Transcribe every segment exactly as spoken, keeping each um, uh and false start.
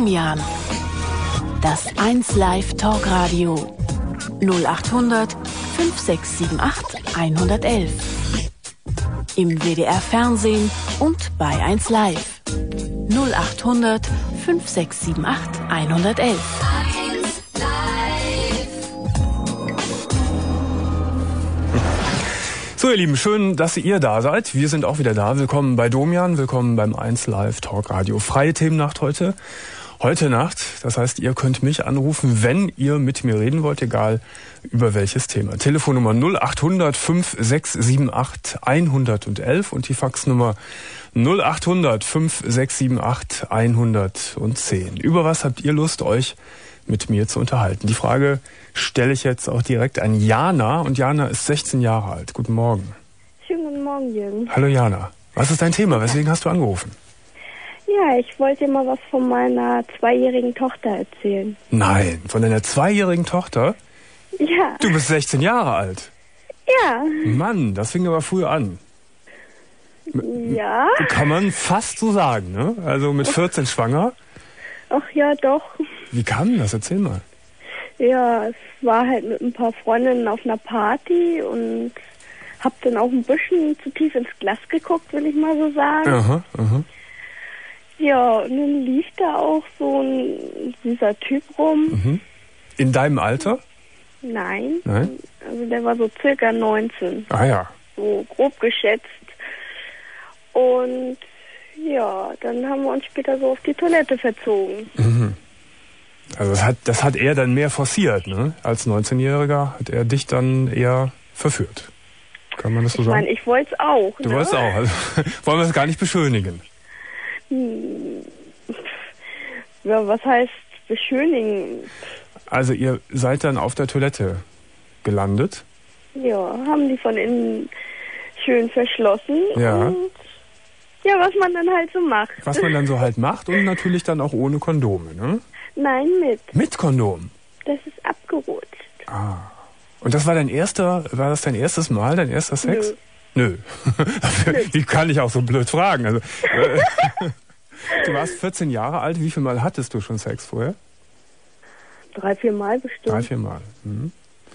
Domian. Das eins Live Talkradio. null acht hundert fünf sechs sieben acht hundertelf. Im W D R Fernsehen und bei eins Live. null acht hundert fünf sechs sieben acht hundertelf. So, ihr Lieben, schön, dass ihr da seid. Wir sind auch wieder da. Willkommen bei Domian, willkommen beim eins Live Talkradio. Freie Themennacht heute. Heute Nacht, das heißt, ihr könnt mich anrufen, wenn ihr mit mir reden wollt, egal über welches Thema. Telefonnummer null acht hundert fünf sechs sieben acht hundertelf und die Faxnummer null acht hundert fünf sechs sieben acht hundertzehn. Über was habt ihr Lust, euch mit mir zu unterhalten? Die Frage stelle ich jetzt auch direkt an Jana, und Jana ist sechzehn Jahre alt. Guten Morgen. Schönen guten Morgen, Jürgen. Hallo Jana. Was ist dein Thema? Weswegen hast du angerufen? Ja, ich wollte dir mal was von meiner zweijährigen Tochter erzählen. Nein, von deiner zweijährigen Tochter? Ja. Du bist sechzehn Jahre alt. Ja. Mann, das fing aber früh an. Ja. Kann man fast so sagen, ne? Also mit vierzehn schwanger. Ach ja, doch. Wie kam denn das? Erzähl mal. Ja, es war halt mit ein paar Freundinnen auf einer Party und hab dann auch ein bisschen zu tief ins Glas geguckt, will ich mal so sagen. Aha, aha. Ja, und dann lief da auch so ein süßer Typ rum. Mhm. In deinem Alter? Nein. Nein? Also der war so circa neunzehn. Ah ja. So grob geschätzt. Und ja, dann haben wir uns später so auf die Toilette verzogen. Mhm. Also das hat, das hat er dann mehr forciert, ne? Als neunzehnjähriger hat er dich dann eher verführt. Kann man das so ich sagen? Ich meine, ich wollte es auch. Du ne? wolltest auch. Also, wollen wir es gar nicht beschönigen? Hm. Ja, was heißt beschönigen? Also ihr seid dann auf der Toilette gelandet? Ja, haben die von innen schön verschlossen. Ja. Und ja, was man dann halt so macht. Was man dann so halt macht und natürlich dann auch ohne Kondome, ne? Nein, mit. Mit Kondom? Das ist abgerutscht. Ah. Und das war dein erster, war das dein erstes Mal, dein erster Sex? Nö. Nö. Wie kann ich auch so blöd fragen? Also, äh, du warst vierzehn Jahre alt, wie viel Mal hattest du schon Sex vorher? Drei, vier Mal bestimmt. Drei, vier Mal. Mhm.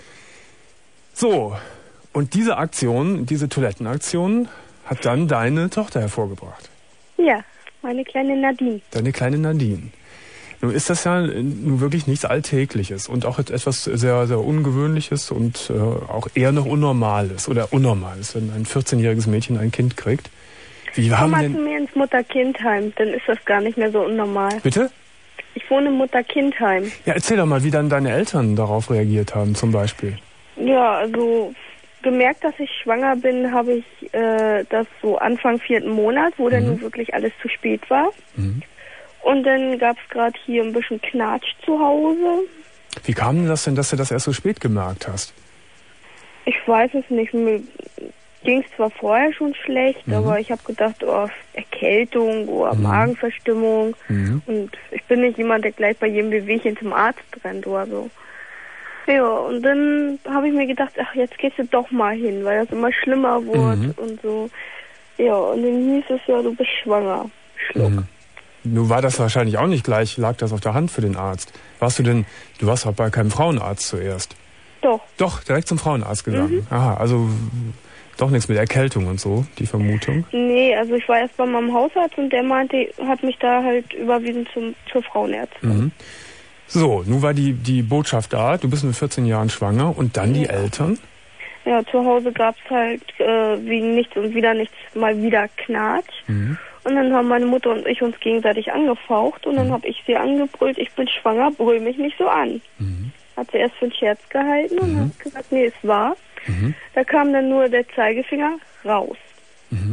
So, und diese Aktion, diese Toilettenaktion hat dann deine Tochter hervorgebracht. Ja, meine kleine Nadine. Deine kleine Nadine. Nun ist das ja nun wirklich nichts Alltägliches und auch etwas sehr, sehr Ungewöhnliches und äh, auch eher noch Unnormales oder Unnormales, wenn ein vierzehnjähriges Mädchen ein Kind kriegt. Wie Komm haben mal denn... zu mir ins Mutter-Kind-Heim, dann ist das gar nicht mehr so unnormal. Bitte? Ich wohne im Mutter-Kind-Heim. Ja, erzähl doch mal, wie dann deine Eltern darauf reagiert haben zum Beispiel. Ja, also gemerkt, dass ich schwanger bin, habe ich äh, das so Anfang vierten Monat, wo mhm. dann nun wirklich alles zu spät war. Mhm. Und dann gab es gerade hier ein bisschen Knatsch zu Hause. Wie kam denn das denn, dass du das erst so spät gemerkt hast? Ich weiß es nicht. Mir ging es zwar vorher schon schlecht, mhm. aber ich habe gedacht, oh, Erkältung oder mhm. Magenverstimmung. Mhm. Und ich bin nicht jemand, der gleich bei jedem Wehwehchen zum Arzt rennt oder so. Ja, und dann habe ich mir gedacht, ach, jetzt gehst du doch mal hin, weil das immer schlimmer wurde mhm. und so. Ja, und dann hieß es ja, du bist schwanger. Schluck. Mhm. Nun war das wahrscheinlich auch nicht gleich, lag das auf der Hand für den Arzt. Warst du denn, du warst auch bei keinem Frauenarzt zuerst? Doch. Doch, direkt zum Frauenarzt gegangen. Mhm. Aha, also doch nichts mit Erkältung und so, die Vermutung? Nee, also ich war erst bei meinem Hausarzt und der meinte, hat mich da halt überwiesen zum, zur Frauenärztin. Mhm. So, nun war die, die Botschaft da, du bist mit vierzehn Jahren schwanger und dann ja. die Eltern? Ja, zu Hause gab es halt äh, wegen nichts und wieder nichts mal wieder Knatsch. Mhm. Und dann haben meine Mutter und ich uns gegenseitig angefaucht und dann mhm. habe ich sie angebrüllt, ich bin schwanger, brüll mich nicht so an. Mhm. Hat sie erst für einen Scherz gehalten und mhm. hat gesagt, nee, es war. Mhm. Da kam dann nur der Zeigefinger raus. Mhm.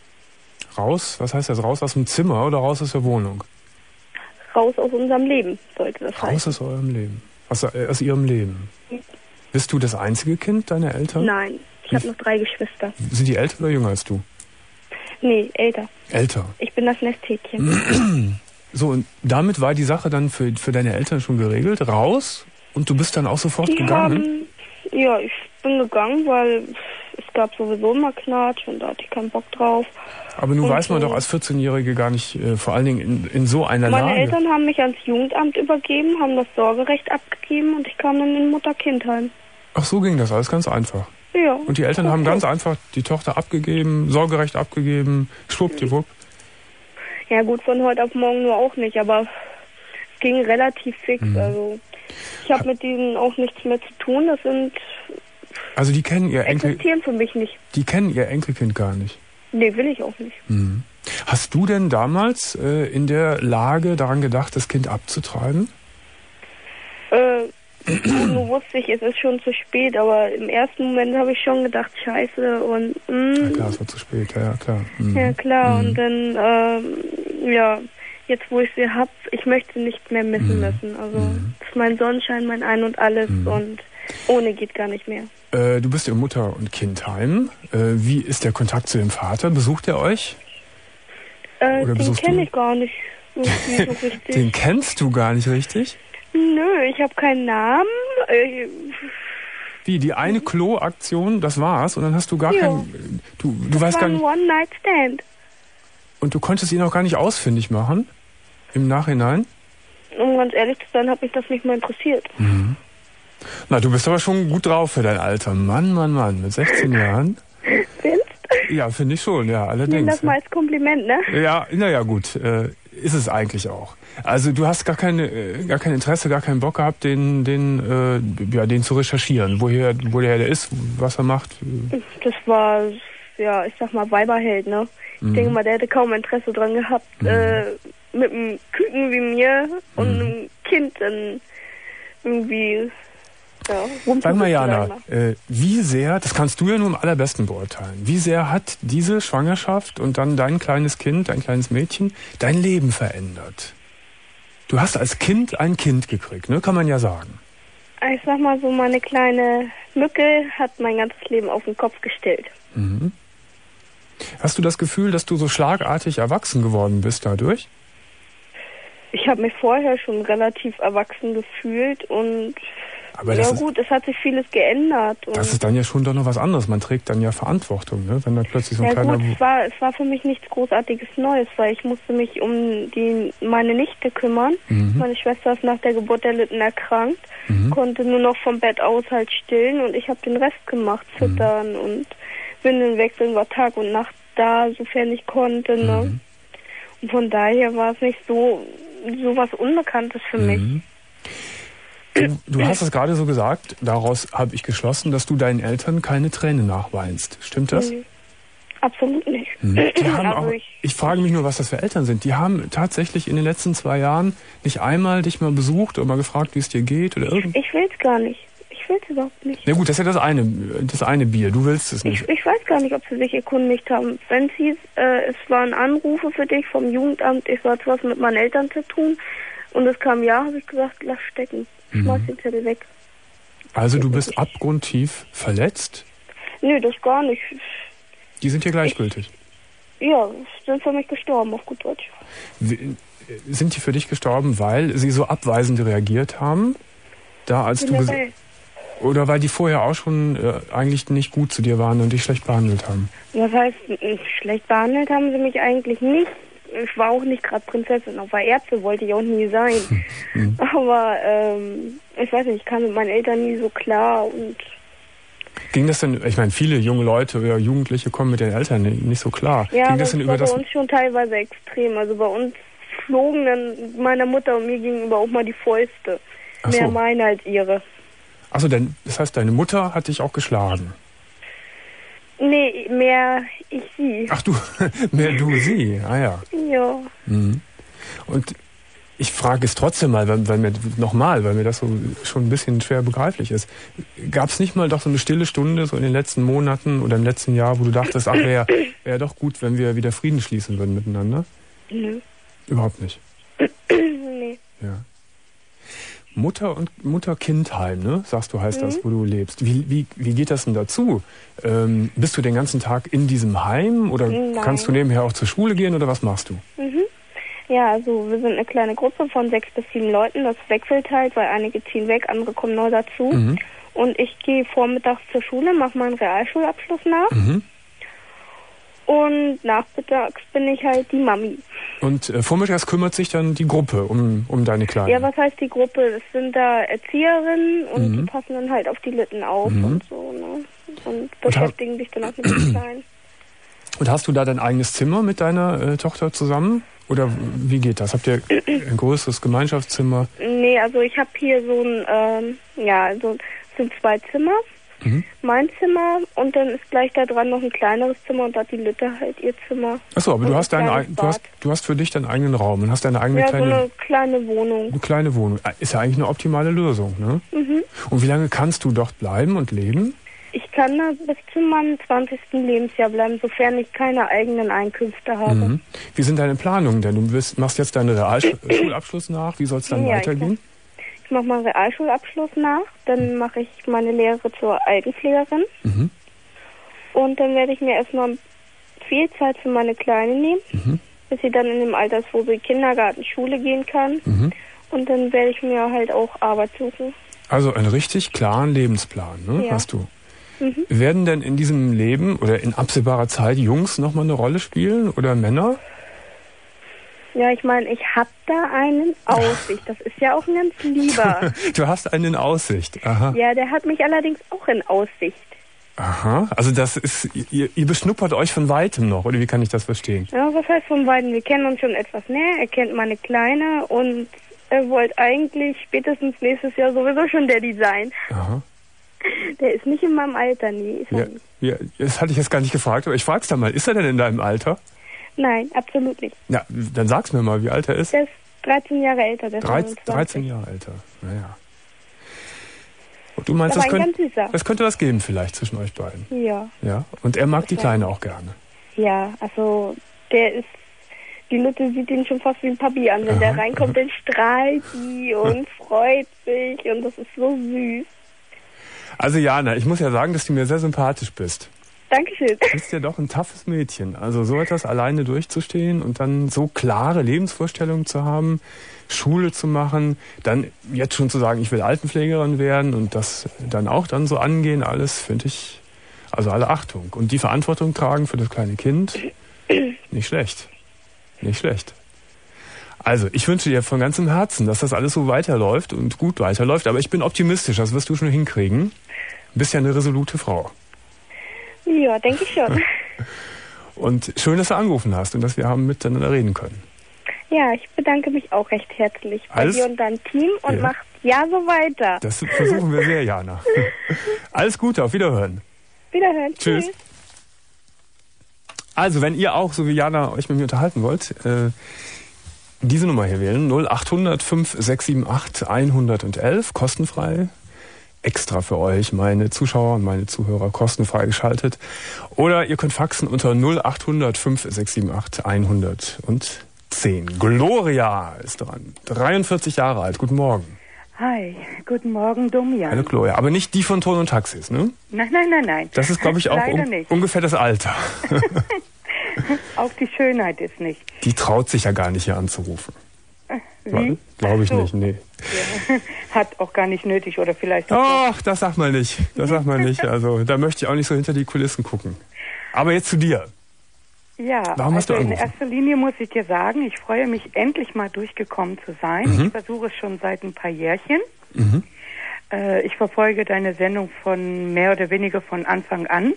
Raus? Was heißt das? Raus aus dem Zimmer oder raus aus der Wohnung? Raus aus unserem Leben, sollte das heißen. Raus aus eurem Leben? Aus, äh, aus ihrem Leben? Mhm. Bist du das einzige Kind deiner Eltern? Nein, ich habe noch drei Geschwister. Sind die älter oder jünger als du? Nee, älter. Älter? Ich bin das Nesthäkchen. So, und damit war die Sache dann für, für deine Eltern schon geregelt? Raus? Und du bist dann auch sofort die gegangen? Haben, ja, ich bin gegangen, weil es gab sowieso immer Knatsch und da hatte ich keinen Bock drauf. Aber nun und, weiß man doch als vierzehnjährige gar nicht, äh, vor allen Dingen in, in so einer meine Lage. Meine Eltern haben mich ans Jugendamt übergeben, haben das Sorgerecht abgegeben und ich kam dann in Mutter-Kind-Heim. Ach, so ging das alles ganz einfach. Ja. Und die Eltern haben ganz einfach die Tochter abgegeben, Sorgerecht abgegeben, schwuppdiwupp. Ja gut, von heute auf morgen nur auch nicht, aber es ging relativ fix. Mhm. Also ich habe mit denen auch nichts mehr zu tun. Das sind also die kennen ihr Enkel existieren für mich nicht. Die kennen ihr Enkelkind gar nicht. Nee, will ich auch nicht. Mhm. Hast du denn damals äh, in der Lage daran gedacht, das Kind abzutreiben? Äh, nur wusste ich, es ist schon zu spät, aber im ersten Moment habe ich schon gedacht, scheiße und mh. Ja klar, es war zu spät, ja, ja klar. Mhm. Ja klar, mhm. Und dann, ähm, ja, jetzt wo ich sie hab, ich möchte sie nicht mehr missen mhm. müssen. Also mhm. das ist mein Sonnenschein, mein Ein und Alles mhm. und ohne geht gar nicht mehr. Äh, du bist im Mutter- und Kindheim. Äh, wie ist der Kontakt zu dem Vater? Besucht er euch? Äh, Oder den kenne ich gar nicht so richtig. Den kennst du gar nicht richtig? Nö, ich habe keinen Namen. Äh, Wie, die eine Klo-Aktion, das war's? Und dann hast du gar ja. keinen... Du, du das weißt war gar ein nicht... One-Night-Stand. Und du konntest ihn auch gar nicht ausfindig machen? Im Nachhinein? Um ganz ehrlich zu sein, hat mich das nicht mehr interessiert. Mhm. Na, du bist aber schon gut drauf für dein Alter. Mann, Mann, Mann, mit sechzehn Jahren. Findest? Ja, finde ich schon, ja, allerdings. Nimm das mal als Kompliment, ne? Ja, naja, gut, äh, ist es eigentlich auch. Also du hast gar keine, äh, gar kein Interesse, gar keinen Bock gehabt, den, den, äh, ja, den zu recherchieren, woher, wo der, der ist, was er macht. Das war, ja, ich sag mal, Weiberheld, ne? Ich mhm. denke mal, der hätte kaum Interesse dran gehabt, mhm. äh, mit einem Küken wie mir und mhm. einem Kind dann irgendwie... Ja, sag mal, Jana, äh, wie sehr, das kannst du ja nur am allerbesten beurteilen, wie sehr hat diese Schwangerschaft und dann dein kleines Kind, dein kleines Mädchen, dein Leben verändert? Du hast als Kind ein Kind gekriegt, ne? Kann man ja sagen. Ich sag mal so, meine kleine Mücke hat mein ganzes Leben auf den Kopf gestellt. Mhm. Hast du das Gefühl, dass du so schlagartig erwachsen geworden bist dadurch? Ich habe mich vorher schon relativ erwachsen gefühlt und... Aber ja das gut, ist, es hat sich vieles geändert. Und das ist dann ja schon doch noch was anderes. Man trägt dann ja Verantwortung, ne? Wenn dann plötzlich so ein ja kleiner... gut, es war, es war für mich nichts Großartiges Neues, weil ich musste mich um die meine Nichte kümmern. Mhm. Meine Schwester ist nach der Geburt der Litten erkrankt, mhm. konnte nur noch vom Bett aus halt stillen und ich habe den Rest gemacht, füttern mhm. und Windeln wechseln, war Tag und Nacht da, sofern ich konnte. Ne? Mhm. Und von daher war es nicht so, so was Unbekanntes für mhm. mich. Du, du hast es gerade so gesagt, daraus habe ich geschlossen, dass du deinen Eltern keine Tränen nachweinst. Stimmt das? Nee, absolut nicht. Mhm. Die haben also auch, ich, ich frage mich nur, was das für Eltern sind. Die haben tatsächlich in den letzten zwei Jahren nicht einmal dich mal besucht oder mal gefragt, wie es dir geht oder irgendwas? Ich, ich will es gar nicht. Ich will es überhaupt nicht. Na gut, das ist ja das eine, das eine Bier. Du willst es nicht. Ich, ich weiß gar nicht, ob sie sich erkundigt haben. Wenn es hieß, äh, es waren Anrufe für dich vom Jugendamt, ich sollte was mit meinen Eltern zu tun und es kam ja, habe ich gesagt, lass stecken. Schmeiß den Zettel weg. Also du bist abgrundtief verletzt? Nö, das gar nicht. Die sind dir gleichgültig? Ich, ja, sind für mich gestorben, auf gut Deutsch. Wie, sind die für dich gestorben, weil sie so abweisend reagiert haben? Da als du oder weil die vorher auch schon äh, eigentlich nicht gut zu dir waren und dich schlecht behandelt haben? Das heißt, schlecht behandelt haben sie mich eigentlich nicht. Ich war auch nicht gerade Prinzessin, auch war Ärzte wollte ich auch nie sein. Mhm. Aber ähm, ich weiß nicht, ich kam mit meinen Eltern nie so klar und... Ging das denn, ich meine, viele junge Leute oder Jugendliche kommen mit den Eltern nicht so klar. Ja, Ging das das denn war über bei das uns schon teilweise extrem. Also bei uns flogen dann meiner Mutter und mir gegenüber auch mal die Fäuste. Ach Mehr so. Meine als ihre. Achso, das heißt, deine Mutter hat dich auch geschlagen? Nee, mehr ich sie. Ach du, mehr du sie, ah ja. Ja. Mhm. Und ich frage es trotzdem mal, weil, weil mir nochmal, weil mir das so schon ein bisschen schwer begreiflich ist. Gab es nicht mal doch so eine stille Stunde so in den letzten Monaten oder im letzten Jahr, wo du dachtest, ach wäre wär doch gut, wenn wir wieder Frieden schließen würden miteinander? Nö. Überhaupt nicht. Nee. Ja. Mutter und Mutter-Kind-Heim, ne? Sagst du, heißt mhm. das, wo du lebst. Wie, wie, wie geht das denn dazu? Ähm, bist du den ganzen Tag in diesem Heim oder Nein. kannst du nebenher auch zur Schule gehen oder was machst du? Mhm. Ja, also wir sind eine kleine Gruppe von sechs bis sieben Leuten. Das wechselt halt, weil einige ziehen weg, andere kommen neu dazu. Mhm. und ich gehe vormittags zur Schule, mache meinen Realschulabschluss nach. Mhm. Und nachmittags bin ich halt die Mami. Und äh, vormittags kümmert sich dann die Gruppe um, um deine Kleinen? Ja, was heißt die Gruppe? Das sind da Erzieherinnen und Mhm. die passen dann halt auf die Litten auf Mhm. und so, ne? Und beschäftigen sich dann auch mit den Kleinen. Und hast du da dein eigenes Zimmer mit deiner äh, Tochter zusammen? Oder wie geht das? Habt ihr ein größeres Gemeinschaftszimmer? Nee, also ich habe hier so ein, ähm, ja, also es sind zwei Zimmer. Mhm. Mein Zimmer und dann ist gleich da dran noch ein kleineres Zimmer und da hat die Litte halt ihr Zimmer. Achso, aber und du hast, ein deinen, kleines eig- du, hast, du hast für dich deinen eigenen Raum und hast deine eigene Ja, so kleine, eine kleine Wohnung. eine kleine Wohnung. Ist ja eigentlich eine optimale Lösung, ne? Mhm. Und wie lange kannst du dort bleiben und leben? Ich kann da bis zu meinem zwanzigsten Lebensjahr bleiben, sofern ich keine eigenen Einkünfte habe. Mhm. Wie sind deine Planungen denn? Du bist, machst jetzt deinen Realschulabschluss nach. Wie soll es dann Ja, weitergehen? Ich mache meinen Realschulabschluss nach, dann mache ich meine Lehre zur Altenpflegerin Mhm. und dann werde ich mir erstmal viel Zeit für meine Kleine nehmen, Mhm. bis sie dann in dem Alter ist, wo sie Kindergarten, Schule gehen kann. Mhm. Und dann werde ich mir halt auch Arbeit suchen. Also einen richtig klaren Lebensplan, ne? Ja. Hast du. Mhm. Werden denn in diesem Leben oder in absehbarer Zeit Jungs nochmal eine Rolle spielen oder Männer? Ja, ich meine, ich habe da einen Aussicht. Das ist ja auch ein ganz lieber. Du hast einen in Aussicht. Aha. Ja, der hat mich allerdings auch in Aussicht. Aha. Also das ist, ihr, ihr beschnuppert euch von Weitem noch, oder wie kann ich das verstehen? Ja, was heißt von beiden? Wir kennen uns schon etwas näher. Er kennt meine Kleine und er wollte eigentlich spätestens nächstes Jahr sowieso schon Daddy sein. Aha. Der ist nicht in meinem Alter, nee. Ist er Ja, nicht. ja, das hatte ich jetzt gar nicht gefragt, aber ich frag's da mal. Ist er denn in deinem Alter? Nein, absolut nicht. Ja, dann sag's mir mal, wie alt er ist. Der ist dreizehn Jahre älter. Der ist dreizehn, neunundzwanzig. dreizehn Jahre älter. Naja. Und du meinst, Aber das, ein könnt, ganz süßer. das könnte was geben vielleicht zwischen euch beiden. Ja. Ja. Und er mag die Das Kleine auch gerne. Ja, also der ist, die Lütte sieht ihn schon fast wie ein Papi an. Wenn Aha. der reinkommt, dann strahlt die und freut sich und das ist so süß. Also Jana, ich muss ja sagen, dass du mir sehr sympathisch bist. Dankeschön. Du bist ja doch ein toughes Mädchen. Also so etwas alleine durchzustehen und dann so klare Lebensvorstellungen zu haben, Schule zu machen, dann jetzt schon zu sagen, ich will Altenpflegerin werden und das dann auch dann so angehen, alles finde ich, also alle Achtung. Und die Verantwortung tragen für das kleine Kind, nicht schlecht. Nicht schlecht. Also, ich wünsche dir von ganzem Herzen, dass das alles so weiterläuft und gut weiterläuft, aber ich bin optimistisch, das wirst du schon hinkriegen. Du bist ja eine resolute Frau. Ja, denke ich schon. Und schön, dass du angerufen hast und dass wir haben miteinander reden können. Ja, ich bedanke mich auch recht herzlich bei Alles? dir und deinem Team und Ja. macht ja so weiter. Das versuchen wir sehr, Jana. Alles Gute, auf Wiederhören. Wiederhören. Tschüss. Tschüss. Also, wenn ihr auch, so wie Jana, euch mit mir unterhalten wollt, äh, diese Nummer hier wählen, null acht hundert fünf sechs sieben acht hundertelf, kostenfrei. Extra für euch, meine Zuschauer und meine Zuhörer, kostenfrei geschaltet. Oder ihr könnt faxen unter null acht hundert fünf sechs sieben acht hundertzehn. Gloria ist dran, dreiundvierzig Jahre alt. Guten Morgen. Hi, guten Morgen, Domian. Hallo Gloria, aber nicht die von Ton und Taxis, ne? Nein, nein, nein, nein. Das ist, glaube ich, auch Leider un- nicht. ungefähr das Alter. Auch die Schönheit ist nicht. Die traut sich ja gar nicht hier anzurufen. Wie? Glaube ich Ach so. nicht, nee. Ja. Hat auch gar nicht nötig oder vielleicht... Ach, das sagt man nicht. Das sagt man nicht. Also, da möchte ich auch nicht so hinter die Kulissen gucken. Aber jetzt zu dir. Ja, Warum hast also du in angerufen? erster Linie muss ich dir sagen, ich freue mich endlich mal durchgekommen zu sein. Mhm. Ich versuche es schon seit ein paar Jährchen. Mhm. Äh, ich verfolge deine Sendung von mehr oder weniger von Anfang an.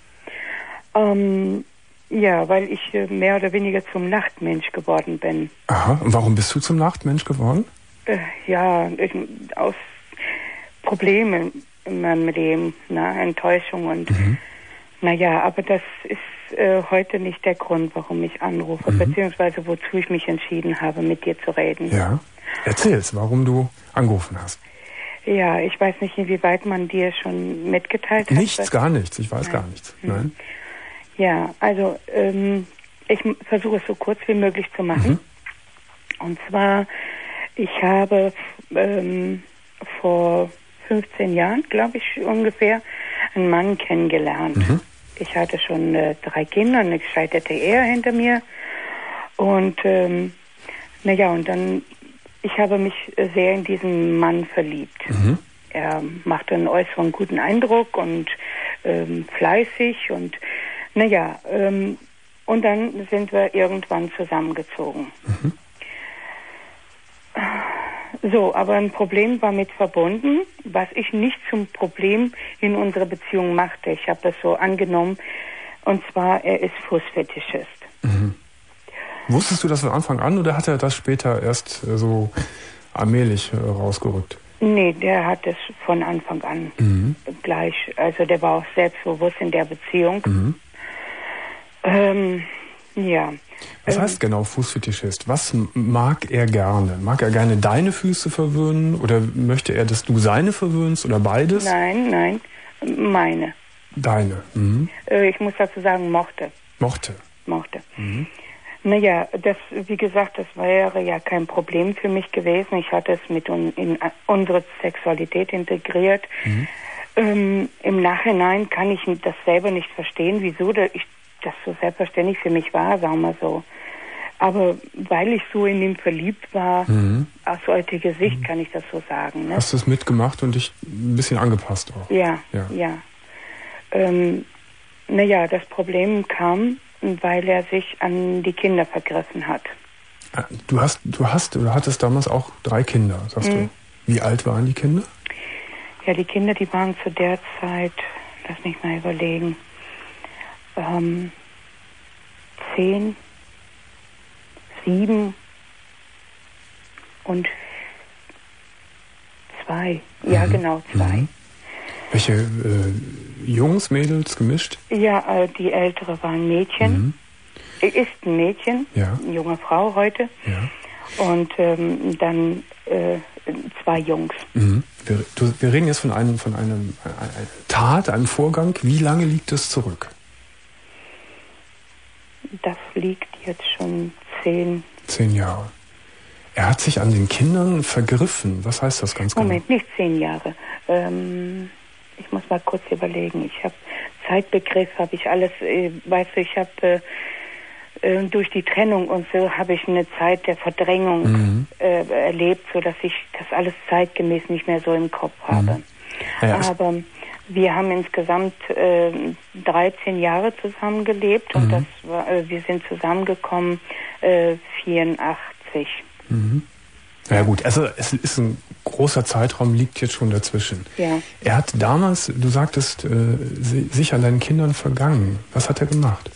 Ähm, ja, weil ich äh, mehr oder weniger zum Nachtmensch geworden bin. Aha, und warum bist du zum Nachtmensch geworden? Äh, ja, ich, aus Problemen in meinem Leben, ne, Enttäuschung und Mhm. naja, aber das ist äh, heute nicht der Grund, warum ich anrufe, Mhm. beziehungsweise wozu ich mich entschieden habe, mit dir zu reden. Ja. Erzähl's, warum du angerufen hast. Ja, ich weiß nicht, inwieweit man dir schon mitgeteilt hat. Nichts, was- gar nichts. Ich weiß Nein. gar nichts. Mhm. Nein. Ja, also ähm, ich m- versuche es so kurz wie möglich zu machen. Mhm. Und zwar, ich habe ähm, vor fünfzehn Jahren, glaube ich ungefähr, einen Mann kennengelernt. Mhm. Ich hatte schon äh, drei Kinder, eine gescheiterte Ehe hinter mir. Und ähm, naja, und dann, ich habe mich äh, sehr in diesen Mann verliebt. Mhm. er machte einen äußeren guten Eindruck und ähm, fleißig und naja, ähm, und dann sind wir irgendwann zusammengezogen. Mhm. So, aber ein Problem war mit verbunden, was ich nicht zum Problem in unserer Beziehung machte. Ich habe das so angenommen, und zwar, er ist Fußfetischist. Mhm. Wusstest du das von Anfang an oder hat er das später erst äh, so allmählich äh, rausgerückt? Nee, der hat es von Anfang an mhm. gleich. Also der war auch selbstbewusst in der Beziehung. Mhm. Ähm, ja. Was ähm, heißt genau Fußfetischist? Was mag er gerne? Mag er gerne deine Füße verwöhnen oder möchte er, dass du seine verwöhnst oder beides? Nein, nein, meine. Deine? Mhm. Äh, ich muss dazu sagen, mochte. Mochte? Mochte. Mhm. Naja, das, wie gesagt, das wäre ja kein Problem für mich gewesen. Ich hatte es mit un, in unsere Sexualität integriert. Mhm. Ähm, im Nachhinein kann ich das selber nicht verstehen, wieso ich, das so selbstverständlich für mich war, sagen wir so. Aber weil ich so in ihm verliebt war, mhm. aus heutiger Sicht mhm. kann ich das so sagen. Ne? Hast du es mitgemacht und dich ein bisschen angepasst auch? Ja, ja. ja. Ähm, naja, das Problem kam, weil er sich an die Kinder vergriffen hat. Du hast, du hast oder hattest damals auch drei Kinder, sagst mhm. du. Wie alt waren die Kinder? Ja, die Kinder, die waren zu der Zeit, lass mich mal überlegen, ähm, zehn, sieben und zwei. Mhm. Ja, genau, zwei. Mhm. Welche äh, Jungs, Mädels, gemischt? Ja, äh, die ältere war ein Mädchen. Mhm. Ist ein Mädchen, ja. eine junge Frau heute. Ja. Und ähm, dann äh, zwei Jungs. Mhm. Wir, du, wir reden jetzt von einem, von einem einer Tat, einem Vorgang. Wie lange liegt es zurück? Das liegt jetzt schon zehn. Zehn Jahre. Er hat sich an den Kindern vergriffen. Was heißt das ganz genau? Moment, nicht zehn Jahre. Ähm, ich muss mal kurz überlegen. Ich habe Zeitbegriff, habe ich alles, äh, weißt du, ich habe äh, durch die Trennung und so habe ich eine Zeit der Verdrängung mhm. äh, erlebt, sodass ich das alles zeitgemäß nicht mehr so im Kopf habe. Mhm. Ja, aber wir haben insgesamt äh, dreizehn Jahre zusammengelebt mhm. und das war, äh, wir sind zusammengekommen äh, vierundachtzig. Mhm. Ja gut, also es ist ein großer Zeitraum, liegt jetzt schon dazwischen. Ja. Er hat damals, du sagtest, äh, sich an deinen Kindern vergangen. Was hat er gemacht?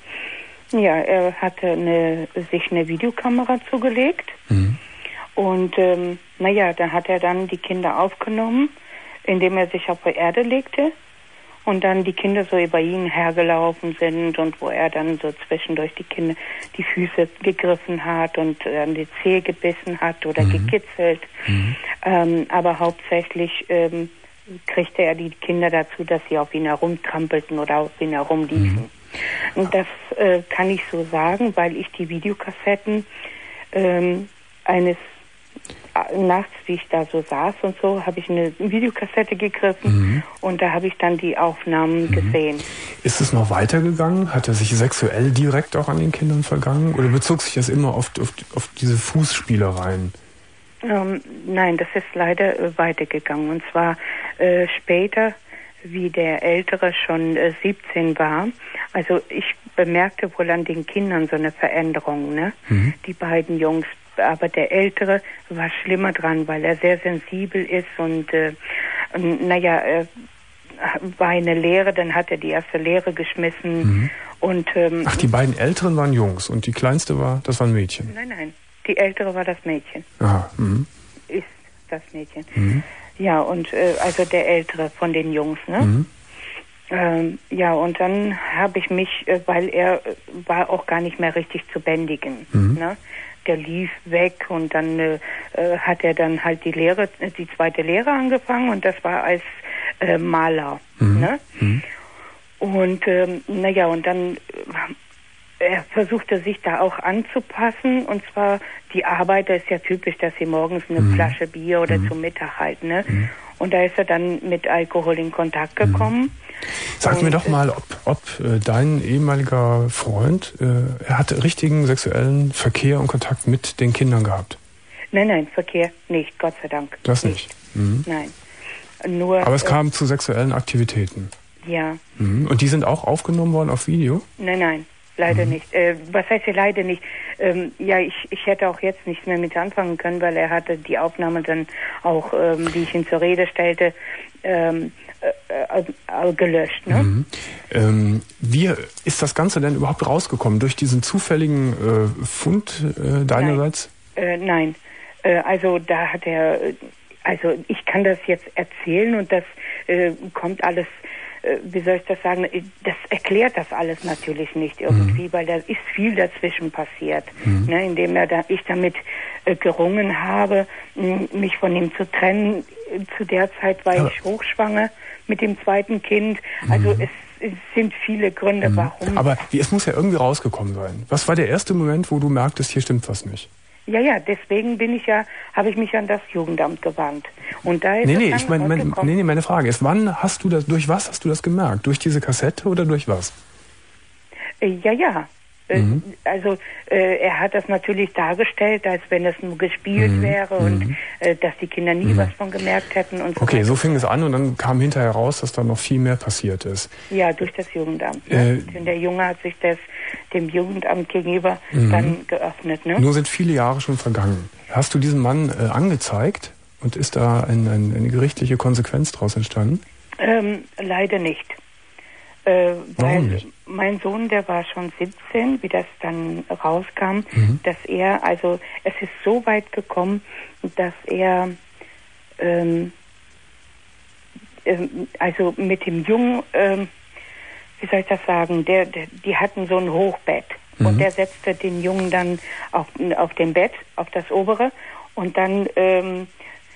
Ja, er hatte eine, sich eine Videokamera zugelegt mhm. und ähm, naja, da hat er dann die Kinder aufgenommen, indem er sich auf die Erde legte und dann die Kinder so über ihn hergelaufen sind und wo er dann so zwischendurch die Kinder die Füße gegriffen hat und an die Zehe gebissen hat oder mhm. gekitzelt. Mhm. Ähm, aber hauptsächlich ähm, kriegte er die Kinder dazu, dass sie auf ihn herumtrampelten oder auf ihn herumliefen. Mhm. Und das äh, kann ich so sagen, weil ich die Videokassetten ähm, eines nachts, wie ich da so saß und so, habe ich eine Videokassette gegriffen mhm. und da habe ich dann die Aufnahmen mhm. gesehen. Ist es noch weitergegangen? Hat er sich sexuell direkt auch an den Kindern vergangen? Oder bezog sich das immer auf, auf, auf diese Fußspielereien? Ähm, nein, das ist leider äh, weitergegangen. Und zwar äh, später, wie der Ältere schon äh, siebzehn war. Also ich bemerkte wohl an den Kindern so eine Veränderung, ne? Mhm. Die beiden Jungs. Aber der Ältere war schlimmer dran, weil er sehr sensibel ist und, äh, naja, äh, war eine Lehre, dann hat er die erste Lehre geschmissen. Mhm. Und, ähm, Ach, die beiden Älteren waren Jungs und die Kleinste war, das war ein Mädchen? Nein, nein, die Ältere war das Mädchen. Aha. Mhm. Ist das Mädchen. Mhm. Ja, und äh, also der Ältere von den Jungs, ne? Mhm. Ähm, ja, und dann habe ich mich, äh, weil er äh, war auch gar nicht mehr richtig zu bändigen, mhm. ne? Der lief weg und dann äh, hat er dann halt die Lehre, die zweite Lehre angefangen und das war als äh, Maler. Mhm. Ne? Mhm. Und ähm, naja, und dann äh, er versuchte sich da auch anzupassen und zwar die Arbeiter ist ja typisch, dass sie morgens eine mhm. Flasche Bier oder mhm. zum Mittag halten. Ne? Mhm. Und da ist er dann mit Alkohol in Kontakt gekommen. Mhm. Sag mir doch mal, ob, ob äh, dein ehemaliger Freund, äh, er hatte richtigen sexuellen Verkehr und Kontakt mit den Kindern gehabt? Nein, nein, Verkehr nicht, Gott sei Dank. Das nicht? nicht. Mhm. Nein. nur... Aber es äh, kam zu sexuellen Aktivitäten? Ja. Mhm. Und die sind auch aufgenommen worden auf Video? Nein, nein, leider mhm. nicht. Äh, was heißt hier leider nicht? Ähm, ja, ich, ich hätte auch jetzt nichts mehr mit anfangen können, weil er hatte die Aufnahme dann auch, ähm, wie ich ihn zur Rede stellte, ähm, äh, äh, gelöscht. Ne? Mhm. Ähm, wie ist das Ganze denn überhaupt rausgekommen? Durch diesen zufälligen äh, Fund äh, deinerseits? Nein, äh, nein. Äh, also da hat er, also ich kann das jetzt erzählen und das äh, kommt alles, äh, wie soll ich das sagen, das erklärt das alles natürlich nicht irgendwie, mhm. weil da ist viel dazwischen passiert, mhm. ne, indem er da, ich damit äh, gerungen habe, mh, mich von ihm zu trennen. Zu der Zeit war ja. ich hochschwanger mit dem zweiten Kind. Also mhm. es, es sind viele Gründe, mhm. warum. Aber wie, es muss ja irgendwie rausgekommen sein. Was war der erste Moment, wo du merktest, hier stimmt was nicht? Ja, ja, deswegen bin ich ja, habe ich mich an das Jugendamt gewandt. Und da ist nee, es nee, dann ich mein, mein, nee, nee, meine Frage ist, wann hast du das, durch was hast du das gemerkt? Durch diese Kassette oder durch was? Äh, ja, ja. Mhm. Also äh, er hat das natürlich dargestellt, als wenn es nur gespielt mhm. wäre und mhm. äh, dass die Kinder nie mhm. was von gemerkt hätten. Und so okay, weiter. So fing es an und dann kam hinterher raus, dass da noch viel mehr passiert ist. Ja, durch das Jugendamt. Ne? Äh, Denn der Junge hat sich das dem Jugendamt gegenüber mhm. dann geöffnet. Ne? Nur sind viele Jahre schon vergangen. Hast du diesen Mann äh, angezeigt und ist da ein, ein, eine gerichtliche Konsequenz daraus entstanden? Ähm, leider nicht. Äh, weil Warum nicht? Mein Sohn, der war schon siebzehn, wie das dann rauskam, mhm. dass er, also es ist so weit gekommen, dass er ähm, ähm, also mit dem Jungen, ähm, wie soll ich das sagen, der, der, die hatten so ein Hochbett mhm. und der setzte den Jungen dann auf, auf dem Bett, auf das obere und dann ähm,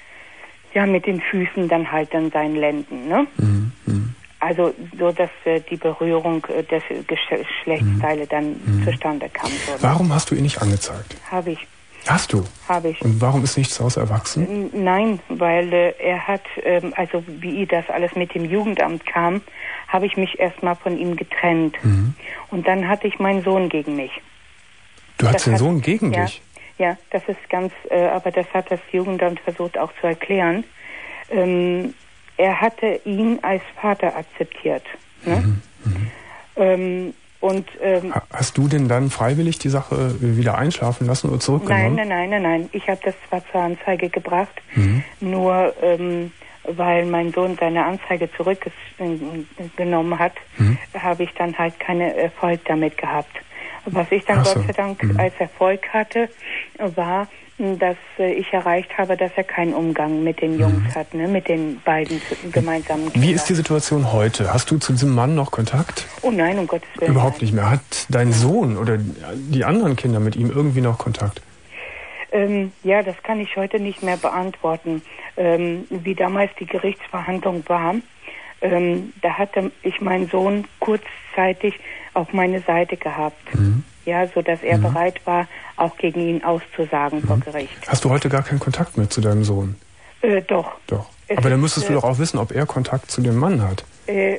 ja mit den Füßen dann halt an seinen Lenden, ne? Mhm. Mhm. Also so, dass äh, die Berührung äh, der Geschlechtsteile dann mhm. zustande kam. So. Warum hast du ihn nicht angezeigt? Habe ich. Hast du? Habe ich. Und warum ist nichts daraus erwachsen? Nein, weil äh, er hat, ähm, also wie das alles mit dem Jugendamt kam, habe ich mich erstmal von ihm getrennt. Mhm. Und dann hatte ich meinen Sohn gegen mich. Du hattest den hat, Sohn gegen ja, dich? Ja, das ist ganz, äh, aber das hat das Jugendamt versucht auch zu erklären. Ähm, Er hatte ihn als Vater akzeptiert. Ne? Mhm, mhm. Ähm, und, ähm, Hast du denn dann freiwillig die Sache wieder einschlafen lassen oder zurückgenommen? Nein, nein, nein, nein, nein. Ich habe das zwar zur Anzeige gebracht, mhm. nur ähm, weil mein Sohn seine Anzeige zurückgenommen hat, mhm. habe ich dann halt keinen Erfolg damit gehabt. Was ich dann so. Gott sei Dank mhm. als Erfolg hatte, war, dass äh, ich erreicht habe, dass er keinen Umgang mit den Jungs mhm. hat, ne, mit den beiden gemeinsamen Kindern. Wie ist die Situation heute? Hast du zu diesem Mann noch Kontakt? Oh nein, um Gottes Willen. Überhaupt nicht mehr. Hat dein Sohn oder die anderen Kinder mit ihm irgendwie noch Kontakt? Ähm, ja, das kann ich heute nicht mehr beantworten. Ähm, wie damals die Gerichtsverhandlung war, ähm, da hatte ich meinen Sohn kurzzeitig auf meine Seite gehabt. Mhm. Ja, so dass er mhm. bereit war, auch gegen ihn auszusagen mhm. vor Gericht. Hast du heute gar keinen Kontakt mehr zu deinem Sohn? Äh, doch. Doch. Es Aber dann müsstest ist, du doch auch wissen, ob er Kontakt zu dem Mann hat. Äh,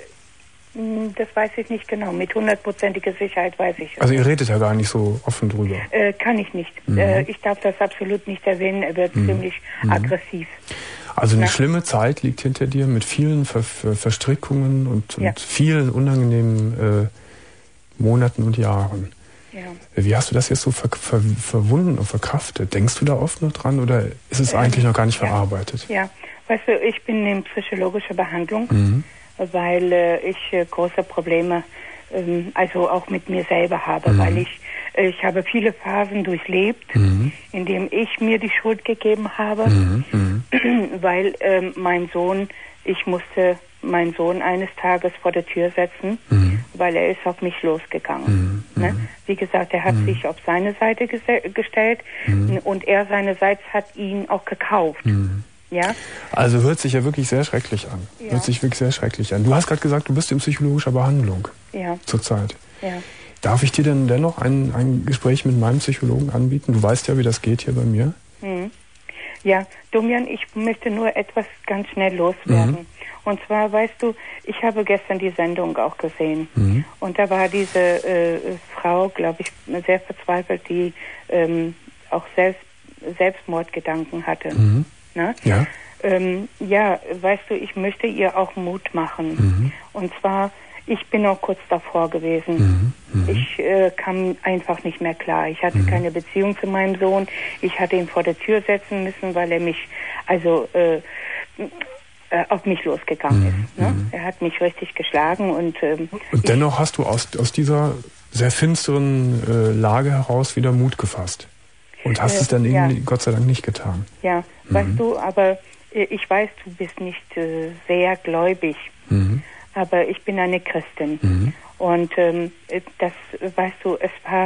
das weiß ich nicht genau. Mit hundertprozentiger Sicherheit weiß ich. Also ihr redet ja gar nicht so offen drüber. Äh, kann ich nicht. Mhm. Äh, ich darf das absolut nicht erwähnen. Er wird mhm. ziemlich mhm. aggressiv. Also eine Na? schlimme Zeit liegt hinter dir mit vielen Ver Ver Verstrickungen und, und ja. vielen unangenehmen äh, Monaten und Jahren. Ja. Wie hast du das jetzt so ver ver verwunden und verkraftet? Denkst du da oft noch dran oder ist es ähm, eigentlich noch gar nicht ja. verarbeitet? Ja, weißt du, ich bin in psychologischer Behandlung, mhm. weil äh, ich äh, große Probleme, ähm, also auch mit mir selber habe, mhm. weil ich äh, ich habe viele Phasen durchlebt, mhm. in denen ich mir die Schuld gegeben habe, mhm. weil ähm, mein Sohn, ich musste meinen Sohn eines Tages vor der Tür setzen, mhm. weil er ist auf mich losgegangen. Mhm. Ne? Wie gesagt, er hat mhm. sich auf seine Seite gestellt mhm. und er seine Seite hat ihn auch gekauft. Mhm. Ja? Also hört sich ja wirklich sehr schrecklich an. Ja. Hört sich wirklich sehr schrecklich an. Du hast gerade gesagt, du bist in psychologischer Behandlung ja. zurzeit. Ja. Darf ich dir denn dennoch ein, ein Gespräch mit meinem Psychologen anbieten? Du weißt ja, wie das geht hier bei mir. Mhm. Ja, Domian, ich möchte nur etwas ganz schnell loswerden. Mhm. Und zwar, weißt du, ich habe gestern die Sendung auch gesehen. Mhm. Und da war diese äh, Frau, glaube ich, sehr verzweifelt, die ähm, auch selbst, Selbstmordgedanken hatte. Mhm. Ne? Ja. Ähm, ja, weißt du, ich möchte ihr auch Mut machen. Mhm. Und zwar, ich bin auch kurz davor gewesen. Mhm. Mhm. Ich äh, kam einfach nicht mehr klar. Ich hatte mhm. keine Beziehung zu meinem Sohn. Ich hatte ihn vor der Tür setzen müssen, weil er mich, also äh, äh, auf mich losgegangen mhm. ist. Ne? Mhm. Er hat mich richtig geschlagen und ähm, und dennoch hast du aus, aus dieser sehr finsteren äh, Lage heraus wieder Mut gefasst. Und hast äh, es dann ja. irgendwie Gott sei Dank nicht getan. Ja, mhm. weißt du, aber äh, ich weiß, du bist nicht äh, sehr gläubig. Mhm. Aber ich bin eine Christin. Mhm. Und ähm, das, weißt du, es war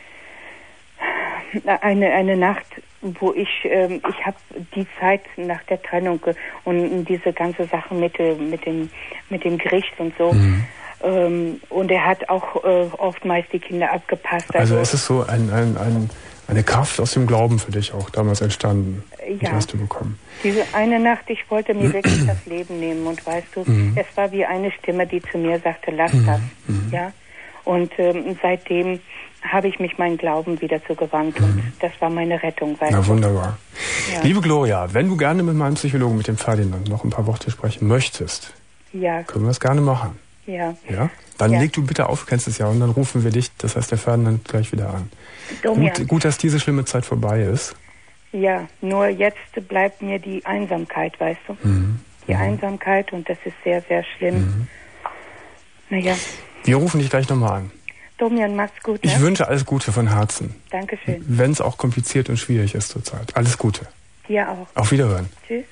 eine, eine Nacht, wo ich, ähm, ich habe die Zeit nach der Trennung und diese ganze Sache mit, mit, dem, mit dem Gericht und so. Mhm. Ähm, und er hat auch äh, oftmals die Kinder abgepasst. Also, also ist es so ein, ein, ein, eine Kraft aus dem Glauben für dich auch damals entstanden? Ja. Die hast du bekommen. Diese eine Nacht, ich wollte mir wirklich das Leben nehmen und weißt du, mhm. es war wie eine Stimme, die zu mir sagte, lass mhm. das, mhm. ja. Und ähm, seitdem habe ich mich meinen Glauben wieder zugewandt mhm. und das war meine Rettung. Weißt Na du? wunderbar. Ja. Liebe Gloria, wenn du gerne mit meinem Psychologen, mit dem Ferdinand, noch ein paar Worte sprechen möchtest, ja. können wir das gerne machen. Ja. Ja? Dann ja. leg du bitte auf, du kennst es ja, und dann rufen wir dich, das heißt der Ferdinand, gleich wieder an. Gut, gut, dass diese schlimme Zeit vorbei ist. Ja, nur jetzt bleibt mir die Einsamkeit, weißt du? Mhm. Die mhm. Einsamkeit und das ist sehr, sehr schlimm. Mhm. Naja. Wir rufen dich gleich nochmal an. Domian, mach's gut. Ne? Ich wünsche alles Gute von Herzen. Dankeschön. Wenn es auch kompliziert und schwierig ist zurzeit. Alles Gute. Dir auch. Auf Wiederhören. Tschüss.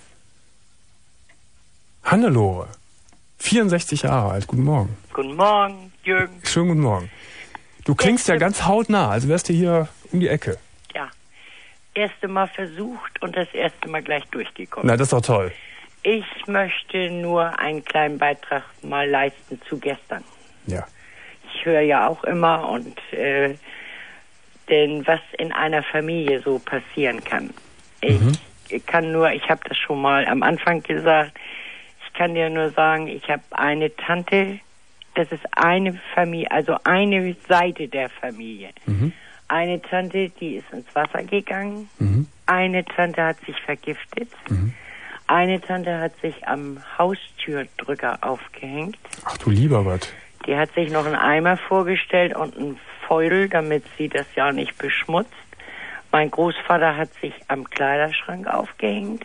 Hannelore, vierundsechzig Jahre alt. Guten Morgen. Guten Morgen, Jürgen. Schönen guten Morgen. Du klingst ja ganz hautnah, als wärst du hier um die Ecke. Ja. Erste Mal versucht und das erste Mal gleich durchgekommen. Na, das ist doch toll. Ich möchte nur einen kleinen Beitrag mal leisten zu gestern. Ja. Ich höre ja auch immer und äh, denn was in einer Familie so passieren kann. Ich mhm. kann nur, ich habe das schon mal am Anfang gesagt, ich kann dir nur sagen, ich habe eine Tante, das ist eine Familie, also eine Seite der Familie. Mhm. Eine Tante, die ist ins Wasser gegangen. Mhm. Eine Tante hat sich vergiftet. Mhm. Eine Tante hat sich am Haustürdrücker aufgehängt. Ach du lieber Gott. Die hat sich noch einen Eimer vorgestellt und einen Feudel, damit sie das ja nicht beschmutzt. Mein Großvater hat sich am Kleiderschrank aufgehängt.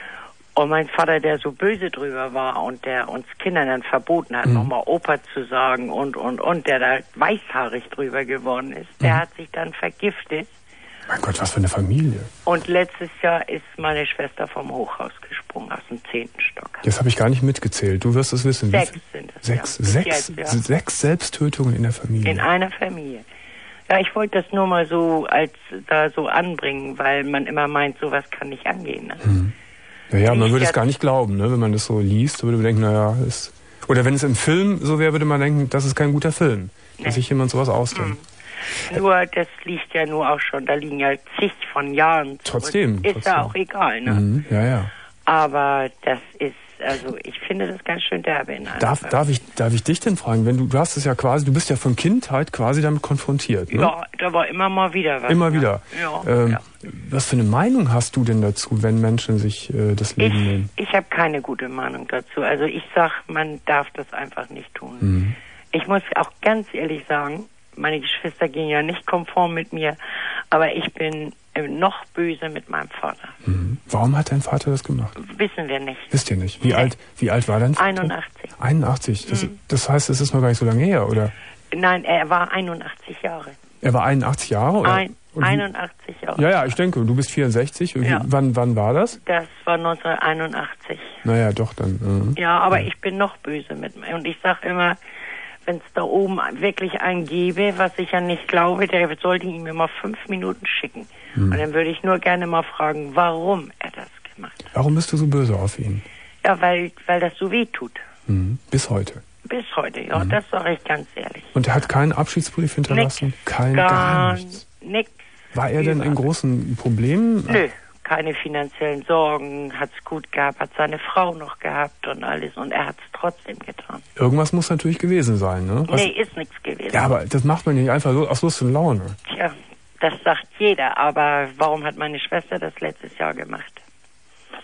Und mein Vater, der so böse drüber war und der uns Kindern dann verboten hat, mhm. nochmal Opa zu sagen und, und, und, der da weißhaarig drüber geworden ist, der mhm. hat sich dann vergiftet. Mein Gott, was für eine Familie. Und letztes Jahr ist meine Schwester vom Hochhaus gesprungen, aus dem zehnten Stock. Das habe ich gar nicht mitgezählt. Du wirst es wissen. Sechs sind es. Sechs, ja. sechs, jetzt, ja. sechs Selbsttötungen in der Familie. In einer Familie. Ja, ich wollte das nur mal so als da so anbringen, weil man immer meint, sowas kann nicht angehen. Ne? Mhm. Naja, man würde es gar nicht glauben, ne? Wenn man das so liest, würde man denken, naja, ist... Oder wenn es im Film so wäre, würde man denken, das ist kein guter Film, dass nee. sich jemand sowas ausdenkt. Mhm. Nur, das liegt ja nur auch schon, da liegen ja zig von Jahren. Trotzdem. Ist trotzdem. ja auch egal, ne? Mhm, ja, ja. Aber das ist, also ich finde das ganz schön derbe in einer darf, darf ich, darf ich dich denn fragen, wenn du, du hast es ja quasi, du bist ja von Kindheit quasi damit konfrontiert, ne? Ja, da war immer mal wieder was. Immer wieder. Ja, ähm, ja. Was für eine Meinung hast du denn dazu, wenn Menschen sich äh, das Leben ich, nehmen? Ich habe keine gute Meinung dazu. Also ich sag, man darf das einfach nicht tun. Mhm. Ich muss auch ganz ehrlich sagen, meine Geschwister gehen ja nicht konform mit mir, aber ich bin noch böse mit meinem Vater. Mhm. Warum hat dein Vater das gemacht? Wissen wir nicht. Wisst ihr nicht? Wie, nee. alt, wie alt war dein Vater? einundachtzig. einundachtzig? Das, mhm. das heißt, es ist noch gar nicht so lange her, oder? Nein, er war einundachtzig Jahre. Er war einundachtzig Jahre? Oder? Ein, einundachtzig Jahre. Ja, ja, ich denke, du bist vierundsechzig. Ja. Wann, wann war das? Das war neunzehnhunderteinundachtzig. Naja, doch dann. Äh. Ja, aber ja. ich bin noch böse mit mir. Und ich sag immer, wenn es da oben wirklich einen gäbe, was ich ja nicht glaube, der sollte ihm immer fünf Minuten schicken. Hm. Und dann würde ich nur gerne mal fragen, warum er das gemacht hat. Warum bist du so böse auf ihn? Ja, weil, weil das so weh tut. Hm. Bis heute? Bis heute, ja, hm. das sage ich ganz ehrlich. Und er hat keinen Abschiedsbrief hinterlassen? Nix, Kein, gar, gar nichts? Nix. War er denn in großen Problemen? Nö. Keine finanziellen Sorgen, hat's gut gehabt, hat seine Frau noch gehabt und alles und er hat's trotzdem getan. Irgendwas muss natürlich gewesen sein, ne? Was? Nee, ist nichts gewesen. Ja, aber das macht man nicht einfach so aus Lust und Laune. Tja, das sagt jeder, aber warum hat meine Schwester das letztes Jahr gemacht?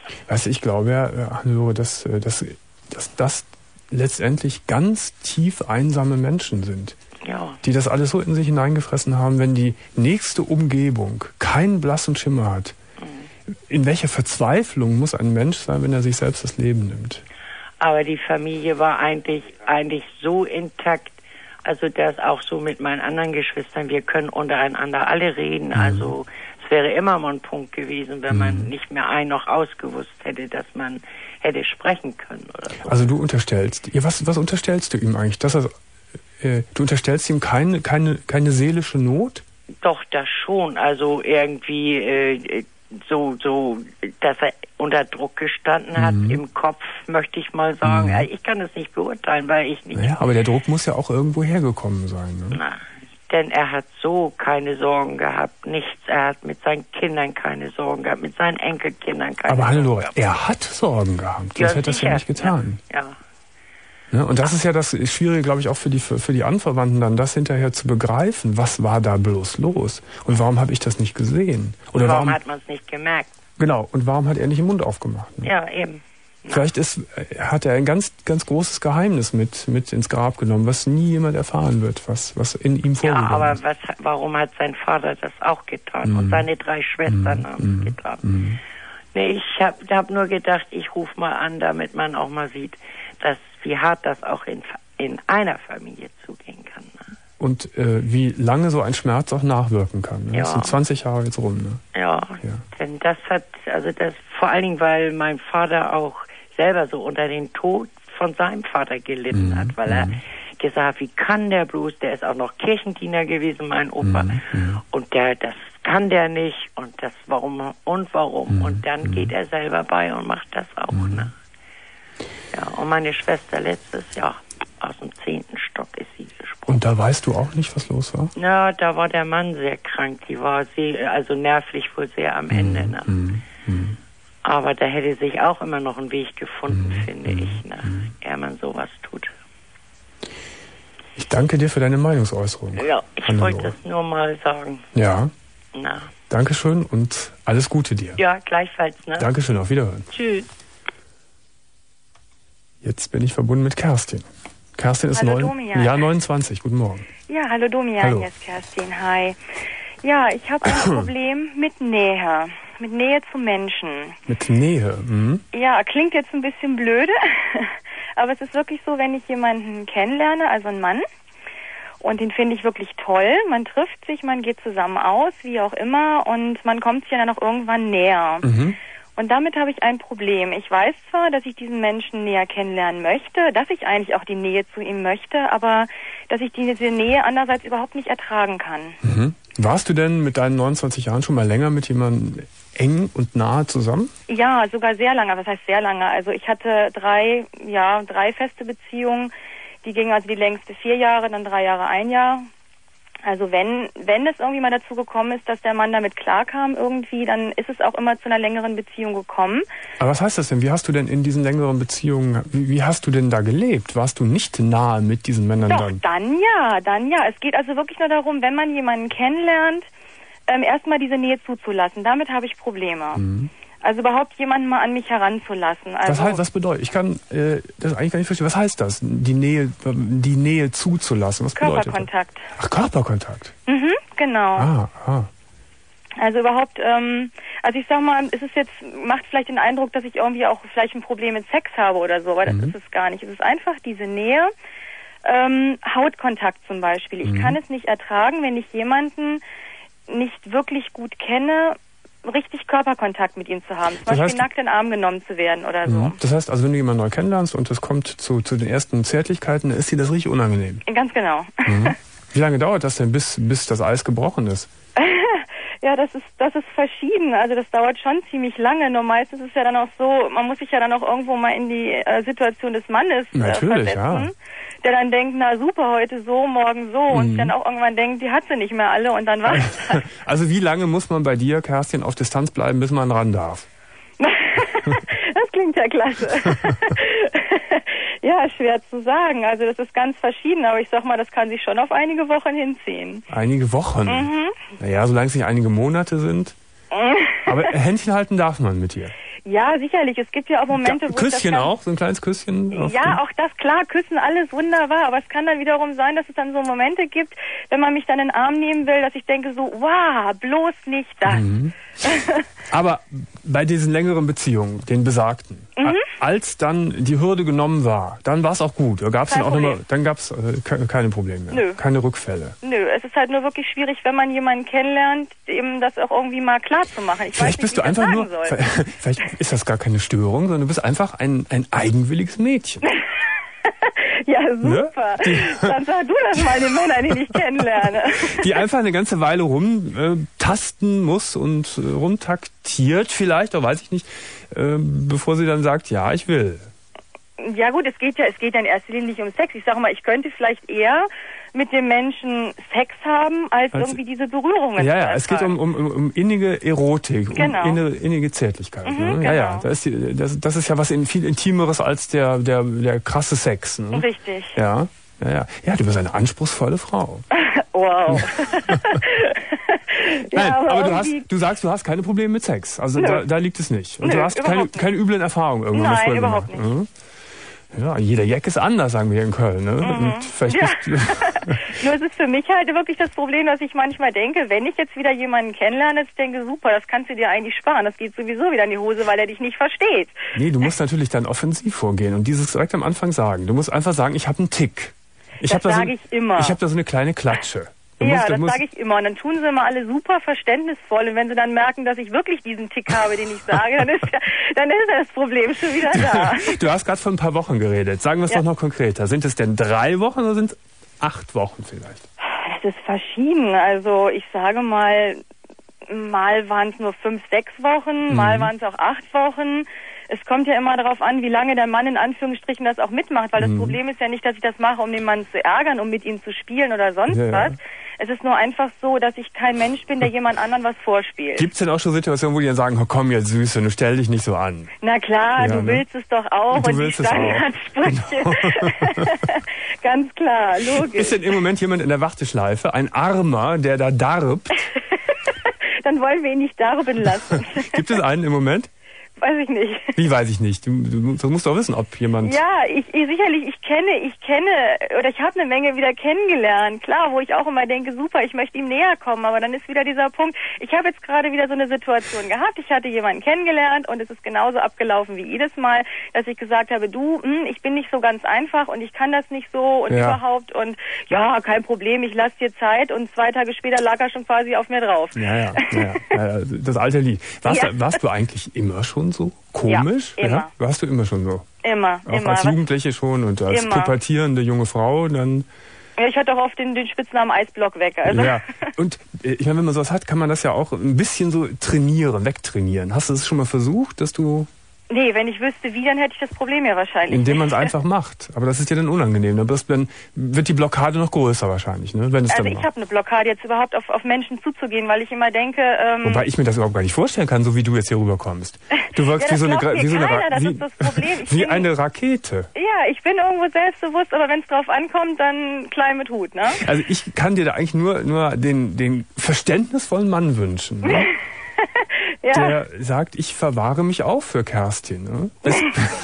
Weißt du, ich glaube ja, Hannelore, dass, dass, dass das letztendlich ganz tief einsame Menschen sind. Ja. Die das alles so in sich hineingefressen haben, wenn die nächste Umgebung keinen blassen Schimmer hat. Mhm. In welcher Verzweiflung muss ein Mensch sein, wenn er sich selbst das Leben nimmt? Aber die Familie war eigentlich, eigentlich so intakt, also das auch so mit meinen anderen Geschwistern, wir können untereinander alle reden, mhm. also es wäre immer mal ein Punkt gewesen, wenn mhm. man nicht mehr ein noch ausgewusst hätte, dass man hätte sprechen können oder so. Also du unterstellst, ja, was, was unterstellst du ihm eigentlich? Dass er Du unterstellst ihm keine, keine, keine seelische Not? Doch, das schon. Also irgendwie äh, so, so, dass er unter Druck gestanden hat, mhm. im Kopf, möchte ich mal sagen. Mhm. Ich kann das nicht beurteilen, weil ich nicht... Ja, aber der Druck muss ja auch irgendwo hergekommen sein. Ne? Na, denn er hat so keine Sorgen gehabt, nichts. Er hat mit seinen Kindern keine Sorgen gehabt, mit seinen Enkelkindern keine aber Sorgen Hannelore, gehabt. Er hat Sorgen gehabt, ja, sonst hätte er es ja nicht getan. Ja, ja. Ne? Und das ist ja das Schwierige, glaube ich, auch für die, für, für die Anverwandten dann, das hinterher zu begreifen. Was war da bloß los? Und warum habe ich das nicht gesehen? Oder warum, warum hat man es nicht gemerkt? Genau, und warum hat er nicht den Mund aufgemacht? Ne? Ja, eben. Vielleicht ist, hat er ein ganz, ganz großes Geheimnis mit, mit ins Grab genommen, was nie jemand erfahren wird, was, was in ihm vorgegangen ja, aber ist. Was, warum hat sein Vater das auch getan? Mm. Und seine drei Schwestern mm. haben es getan. Mm. Nee, ich habe hab nur gedacht, ich rufe mal an, damit man auch mal sieht, dass wie hart das auch in, in einer Familie zugehen kann. Ne? Und äh, wie lange so ein Schmerz auch nachwirken kann. Ne? Ja. Das sind zwanzig Jahre jetzt rum. Ne? Ja, ja, denn das hat, also das vor allen Dingen, weil mein Vater auch selber so unter den Tod von seinem Vater gelitten mhm. hat, weil er mhm. gesagt, wie kann der bloß, der ist auch noch Kirchendiener gewesen, mein Opa, mhm. und der, das kann der nicht und das warum und warum mhm. und dann mhm. geht er selber bei und macht das auch, mhm. ne? Ja, und meine Schwester letztes Jahr aus dem zehnten Stock ist sie gesprungen. Und da weißt du auch nicht, was los war? Ja, da war der Mann sehr krank, die war sehr, also nervlich wohl sehr am Ende, ne? Mhm. Mhm. Aber da hätte sich auch immer noch ein Weg gefunden, mhm. finde ich, ne? Mhm. ehe man sowas tut. Ich danke dir für deine Meinungsäußerung. Ja, ich wollte das nur mal sagen. Ja. Na. Dankeschön und alles Gute dir. Ja, gleichfalls. Ne? Dankeschön, auf Wiederhören. Tschüss. Jetzt bin ich verbunden mit Kerstin. Kerstin ist hallo, neun, Domian. ja, neunundzwanzig. Guten Morgen. Ja, hallo Domian, hallo. Hier ist Kerstin. Hi. Ja, ich habe ein Problem mit Nähe. Mit Nähe zu Menschen. Mit Nähe? Mhm. Ja, klingt jetzt ein bisschen blöde, aber es ist wirklich so, wenn ich jemanden kennenlerne, also einen Mann, und den finde ich wirklich toll, man trifft sich, man geht zusammen aus, wie auch immer, und man kommt sich dann auch irgendwann näher. Mhm. Und damit habe ich ein Problem. Ich weiß zwar, dass ich diesen Menschen näher kennenlernen möchte, dass ich eigentlich auch die Nähe zu ihm möchte, aber dass ich diese Nähe andererseits überhaupt nicht ertragen kann. Mhm. Warst du denn mit deinen neunundzwanzig Jahren schon mal länger mit jemandem eng und nahe zusammen? Ja, sogar sehr lange. Was heißt sehr lange? Also ich hatte drei, ja, drei feste Beziehungen. Die gingen also die längste vier Jahre, dann drei Jahre, ein Jahr. Also wenn wenn es irgendwie mal dazu gekommen ist, dass der Mann damit klarkam irgendwie, dann ist es auch immer zu einer längeren Beziehung gekommen. Aber was heißt das denn? Wie hast du denn in diesen längeren Beziehungen, wie, wie hast du denn da gelebt? Warst du nicht nahe mit diesen Männern Doch, dann? dann ja, dann ja. Es geht also wirklich nur darum, wenn man jemanden kennenlernt, ähm, erstmal diese Nähe zuzulassen. Damit habe ich Probleme. Mhm. Also überhaupt jemanden mal an mich heranzulassen. Also was heißt, was bedeutet? Ich kann äh, das eigentlich gar nicht verstehen. Was heißt das? Die Nähe, die Nähe zuzulassen. Was bedeutet das? Körperkontakt. Ach, Körperkontakt. Mhm, genau. Ah, ah. Also überhaupt, ähm, also ich sag mal, es ist jetzt, macht vielleicht den Eindruck, dass ich irgendwie auch vielleicht ein Problem mit Sex habe oder so, aber das mhm. ist es gar nicht. Es ist einfach diese Nähe, ähm, Hautkontakt zum Beispiel. Ich mhm. kann es nicht ertragen, wenn ich jemanden nicht wirklich gut kenne, richtig Körperkontakt mit ihm zu haben. Zum das Beispiel heißt, nackt in den Arm genommen zu werden oder so. Das heißt, also wenn du jemanden neu kennenlernst und es kommt zu, zu den ersten Zärtlichkeiten, ist dir das richtig unangenehm? Ganz genau. Mhm. Wie lange dauert das denn, bis, bis das Eis gebrochen ist? Ja, das ist das ist verschieden. Also das dauert schon ziemlich lange. Nur meistens ist es ja dann auch so, man muss sich ja dann auch irgendwo mal in die äh, Situation des Mannes äh, Natürlich, versetzen. Ja. Der dann denkt, na super, heute so, morgen so. Mhm. Und dann auch irgendwann denkt, die hat sie nicht mehr alle und dann war's das. Also wie lange muss man bei dir, Kerstin, auf Distanz bleiben, bis man ran darf? Das klingt ja klasse. Ja, schwer zu sagen. Also das ist ganz verschieden, aber ich sag mal, das kann sich schon auf einige Wochen hinziehen. Einige Wochen? Mhm. Naja, solange es nicht einige Monate sind. Aber Händchen halten darf man mit dir. Ja, sicherlich. Es gibt ja auch Momente, ja, wo Küsschen das auch, so ein kleines Küsschen. Ja, auch das, klar, Küssen, alles wunderbar. Aber es kann dann wiederum sein, dass es dann so Momente gibt, wenn man mich dann in den Arm nehmen will, dass ich denke so, wow, bloß nicht das. Mhm. Aber bei diesen längeren Beziehungen, den besagten, mhm. als dann die Hürde genommen war, dann war es auch gut. Da gab's dann auch nochmal, dann gab es äh, keine Probleme mehr. Nö. Keine Rückfälle. Nö, es ist halt nur wirklich schwierig, wenn man jemanden kennenlernt, eben das auch irgendwie mal klar zu machen. Ich vielleicht weiß nicht, bist du einfach nur, soll. Vielleicht ist das gar keine Störung, sondern du bist einfach ein, ein eigenwilliges Mädchen. Ja, super. Ne? Dann sag du das mal den Männern, die ich kennenlerne. Die einfach eine ganze Weile rumtasten äh, muss und äh, rumtaktiert vielleicht, oder weiß ich nicht, äh, bevor sie dann sagt, ja, ich will. Ja gut, es geht ja, es geht ja in erster Linie nicht um Sex. Ich sag mal, ich könnte vielleicht eher mit dem Menschen Sex haben, als, als irgendwie diese Berührungen. Ja, ja, es geht um, um, um innige Erotik, genau. um innige, innige Zärtlichkeit. Mhm, ne? genau. Ja, ja, das ist, das, das ist ja was in, viel Intimeres als der, der, der krasse Sex. Ne? Richtig. Ja, ja, ja. Ja, du bist eine anspruchsvolle Frau. Wow. Nein, ja, aber, aber du, hast, du sagst, du hast keine Probleme mit Sex. Also da, da liegt es nicht. Und Nö, du hast keine, keine üblen Erfahrungen irgendwann Nein, früher überhaupt gemacht. nicht. Mhm. Ja, jeder Jack ist anders, sagen wir hier in Köln. Ne? Mhm. Und vielleicht ja. bist du Nur es ist für mich halt wirklich das Problem, dass ich manchmal denke, wenn ich jetzt wieder jemanden kennenlerne, ich denke, super, das kannst du dir eigentlich sparen. Das geht sowieso wieder in die Hose, weil er dich nicht versteht. Nee, du musst natürlich dann offensiv vorgehen und dieses direkt am Anfang sagen. Du musst einfach sagen, ich habe einen Tick. Ich das sage da so, ich immer. Ich habe da so eine kleine Klatsche. Du ja, musst, das musst, sage ich immer. Und dann tun sie immer alle super verständnisvoll. Und wenn sie dann merken, dass ich wirklich diesen Tick habe, den ich sage, dann ist, ja, dann ist das Problem schon wieder da. Du hast gerade von ein paar Wochen geredet. Sagen wir es ja. doch noch konkreter. Sind es denn drei Wochen oder sind es acht Wochen vielleicht? Das ist verschieden. Also ich sage mal, mal waren es nur fünf, sechs Wochen, mhm. mal waren es auch acht Wochen. Es kommt ja immer darauf an, wie lange der Mann in Anführungsstrichen das auch mitmacht, weil das mhm. Problem ist ja nicht, dass ich das mache, um den Mann zu ärgern, um mit ihm zu spielen oder sonst ja, was. Ja. Es ist nur einfach so, dass ich kein Mensch bin, der jemand anderen was vorspielt. Gibt es denn auch schon Situationen, wo die dann sagen, oh, komm jetzt Süße, du stell dich nicht so an? Na klar, ja, du ne? willst es doch auch. Du und willst die es auch. Genau. Ganz klar, logisch. Ist denn im Moment jemand in der Warteschleife, ein Armer, der da darbt? Dann wollen wir ihn nicht darben lassen. Gibt es einen im Moment? Weiß ich nicht. Wie weiß ich nicht? Du, du, du musst doch wissen, ob jemand... Ja, ich, ich sicherlich, ich kenne, ich kenne, oder ich habe eine Menge wieder kennengelernt. Klar, wo ich auch immer denke, super, ich möchte ihm näher kommen, aber dann ist wieder dieser Punkt, ich habe jetzt gerade wieder so eine Situation gehabt, ich hatte jemanden kennengelernt und es ist genauso abgelaufen wie jedes Mal, dass ich gesagt habe, du, hm, ich bin nicht so ganz einfach und ich kann das nicht so und ja. überhaupt und ja, kein Problem, ich lasse dir Zeit und zwei Tage später lag er schon quasi auf mir drauf. Ja, ja, ja, ja das alte Lied. Warst, ja. warst du eigentlich immer schon so komisch? Ja, immer. Ja? Warst du immer schon so? Immer, auch immer. Als Jugendliche schon und als immer. pubertierende junge Frau dann... Ja, ich hatte auch oft den, den Spitznamen Eisblock weg. Also. Ja, und ich meine, wenn man sowas hat, kann man das ja auch ein bisschen so trainieren, wegtrainieren. Hast du das schon mal versucht, dass du... Nee, wenn ich wüsste wie, dann hätte ich das Problem ja wahrscheinlich. Indem man es einfach macht. Aber das ist ja dann unangenehm. Dann wird die Blockade noch größer wahrscheinlich, ne? Wenn es also dann ich habe eine Blockade, jetzt überhaupt auf, auf Menschen zuzugehen, weil ich immer denke... Ähm Wobei ich mir das überhaupt gar nicht vorstellen kann, so wie du jetzt hier rüberkommst. Du wirkst ja, wie so eine, wie so eine, keiner, das wie, ist das Problem. Ich wie bin, eine Rakete. Ja, ich bin irgendwo selbstbewusst, aber wenn es drauf ankommt, dann klein mit Hut, ne? Also ich kann dir da eigentlich nur, nur den, den verständnisvollen Mann wünschen, ne? Ja. Der sagt, ich verwahre mich auf für Kerstin. Ne? Bis,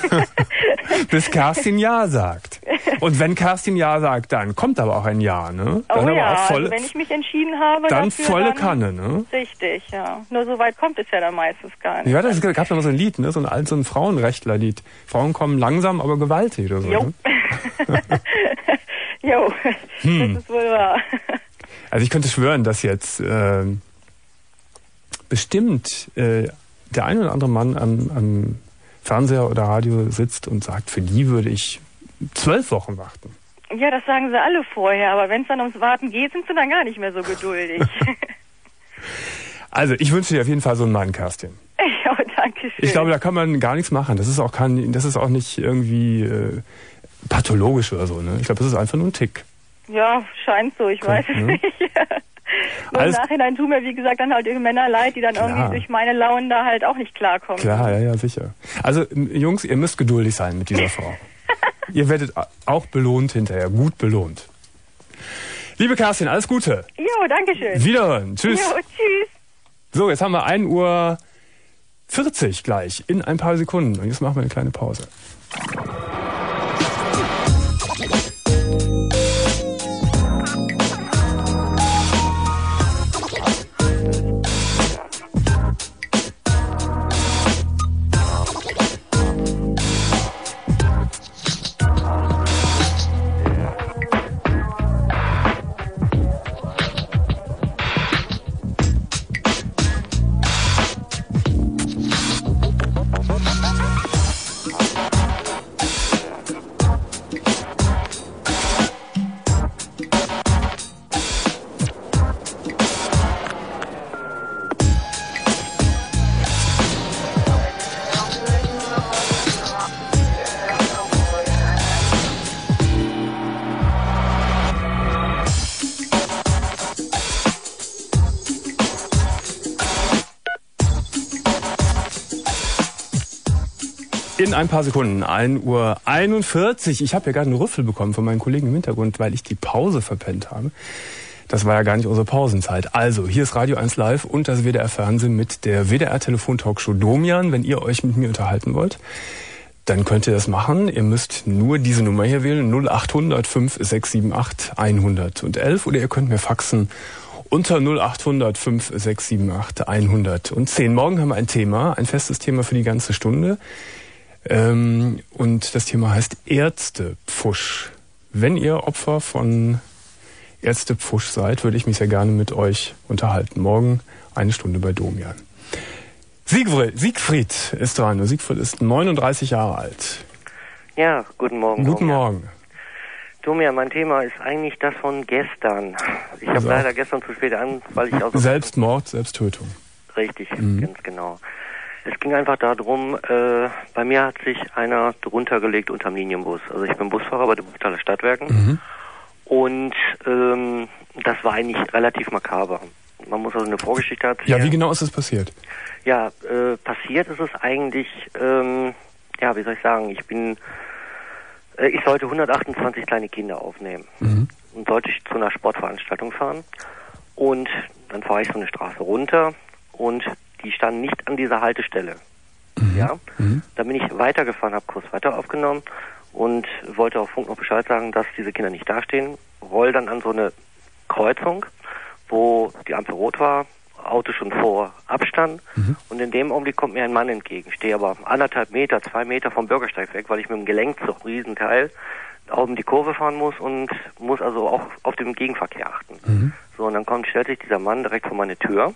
bis Kerstin Ja sagt. Und wenn Kerstin Ja sagt, dann kommt aber auch ein Ja. Ne? Dann oh aber ja, auch volle, also wenn ich mich entschieden habe dann dafür, volle dann Kanne. Ne? Richtig, ja. Nur so weit kommt es ja dann meistens gar nicht. Ja, das gab da mal so ein Lied, ne? so ein, so ein Frauenrechtler-Lied. Frauen kommen langsam, aber gewaltig oder so. Jo, ne? jo. Hm. Das ist wohl wahr. Also ich könnte schwören, dass jetzt... Äh, bestimmt äh, der ein oder andere Mann am, am Fernseher oder Radio sitzt und sagt, für die würde ich zwölf Wochen warten. Ja, das sagen sie alle vorher, aber wenn es dann ums Warten geht, sind sie dann gar nicht mehr so geduldig. Also, ich wünsche dir auf jeden Fall so einen Mann, Kerstin. Ja, danke schön. Ich glaube, da kann man gar nichts machen. Das ist auch, kein, das ist auch nicht irgendwie äh, pathologisch oder so. Ne? Ich glaube, das ist einfach nur ein Tick. Ja, scheint so, ich Komm, weiß es ne? nicht. Und im Nachhinein tun mir, wie gesagt, dann halt irgendwie Männer leid, die dann Klar. irgendwie durch meine Launen da halt auch nicht klarkommen. Klar, ja, ja, sicher. Also, Jungs, ihr müsst geduldig sein mit dieser Frau. Ihr werdet auch belohnt hinterher, gut belohnt. Liebe Kerstin, alles Gute. Jo, danke schön. Wiederhören. Tschüss. Jo, tschüss. So, jetzt haben wir ein Uhr vierzig gleich, in ein paar Sekunden. Und jetzt machen wir eine kleine Pause. In ein paar Sekunden, ein Uhr einundvierzig. Ich habe ja gerade einen Rüffel bekommen von meinen Kollegen im Hintergrund, weil ich die Pause verpennt habe. Das war ja gar nicht unsere Pausenzeit. Also, hier ist Radio eins Live und das W D R Fernsehen mit der W D R Telefon-Talkshow Domian. Wenn ihr euch mit mir unterhalten wollt, dann könnt ihr das machen. Ihr müsst nur diese Nummer hier wählen, null acht hundert fünf sechs sieben acht hundertelf, oder ihr könnt mir faxen unter null acht hundert fünf sechs sieben acht hundertzehn. Morgen haben wir ein Thema, ein festes Thema für die ganze Stunde. Ähm, und das Thema heißt Ärztepfusch. Wenn ihr Opfer von Ärztepfusch seid, würde ich mich sehr gerne mit euch unterhalten. Morgen eine Stunde bei Domian. Siegfried, Siegfried ist dran. Siegfried ist neununddreißig Jahre alt. Ja, guten Morgen. Guten Domian. Morgen. Domian, mein Thema ist eigentlich das von gestern. Ich habe Also leider gestern zu spät an, weil ich aus... Selbstmord, Selbsttötung. Richtig, Mhm. ganz genau. Es ging einfach darum, äh, bei mir hat sich einer drunter gelegt unterm Linienbus. Also ich bin Busfahrer bei den Wuppertaler Stadtwerken. Mhm. Und ähm, das war eigentlich relativ makaber. Man muss also eine Vorgeschichte erzählen. Ja, wie genau ist das passiert? Ja, äh, passiert ist es eigentlich, ähm, ja, wie soll ich sagen, ich bin, äh, ich sollte hundertachtundzwanzig kleine Kinder aufnehmen. Mhm. Und sollte ich zu einer Sportveranstaltung fahren. Und dann fahre ich so eine Straße runter und die standen nicht an dieser Haltestelle. Mhm. Ja, Mhm. dann bin ich weitergefahren, habe Kurs weiter aufgenommen und wollte auf Funk noch Bescheid sagen, dass diese Kinder nicht dastehen. Roll dann an so eine Kreuzung, wo die Ampel rot war, Auto schon vor Abstand, Mhm. und in dem Augenblick kommt mir ein Mann entgegen. Stehe aber anderthalb Meter, zwei Meter vom Bürgersteig weg, weil ich mit dem Gelenkzug, Riesenteil, um die Kurve fahren muss und muss also auch auf den Gegenverkehr achten. Mhm. So, und dann kommt, stellt sich dieser Mann direkt vor meine Tür.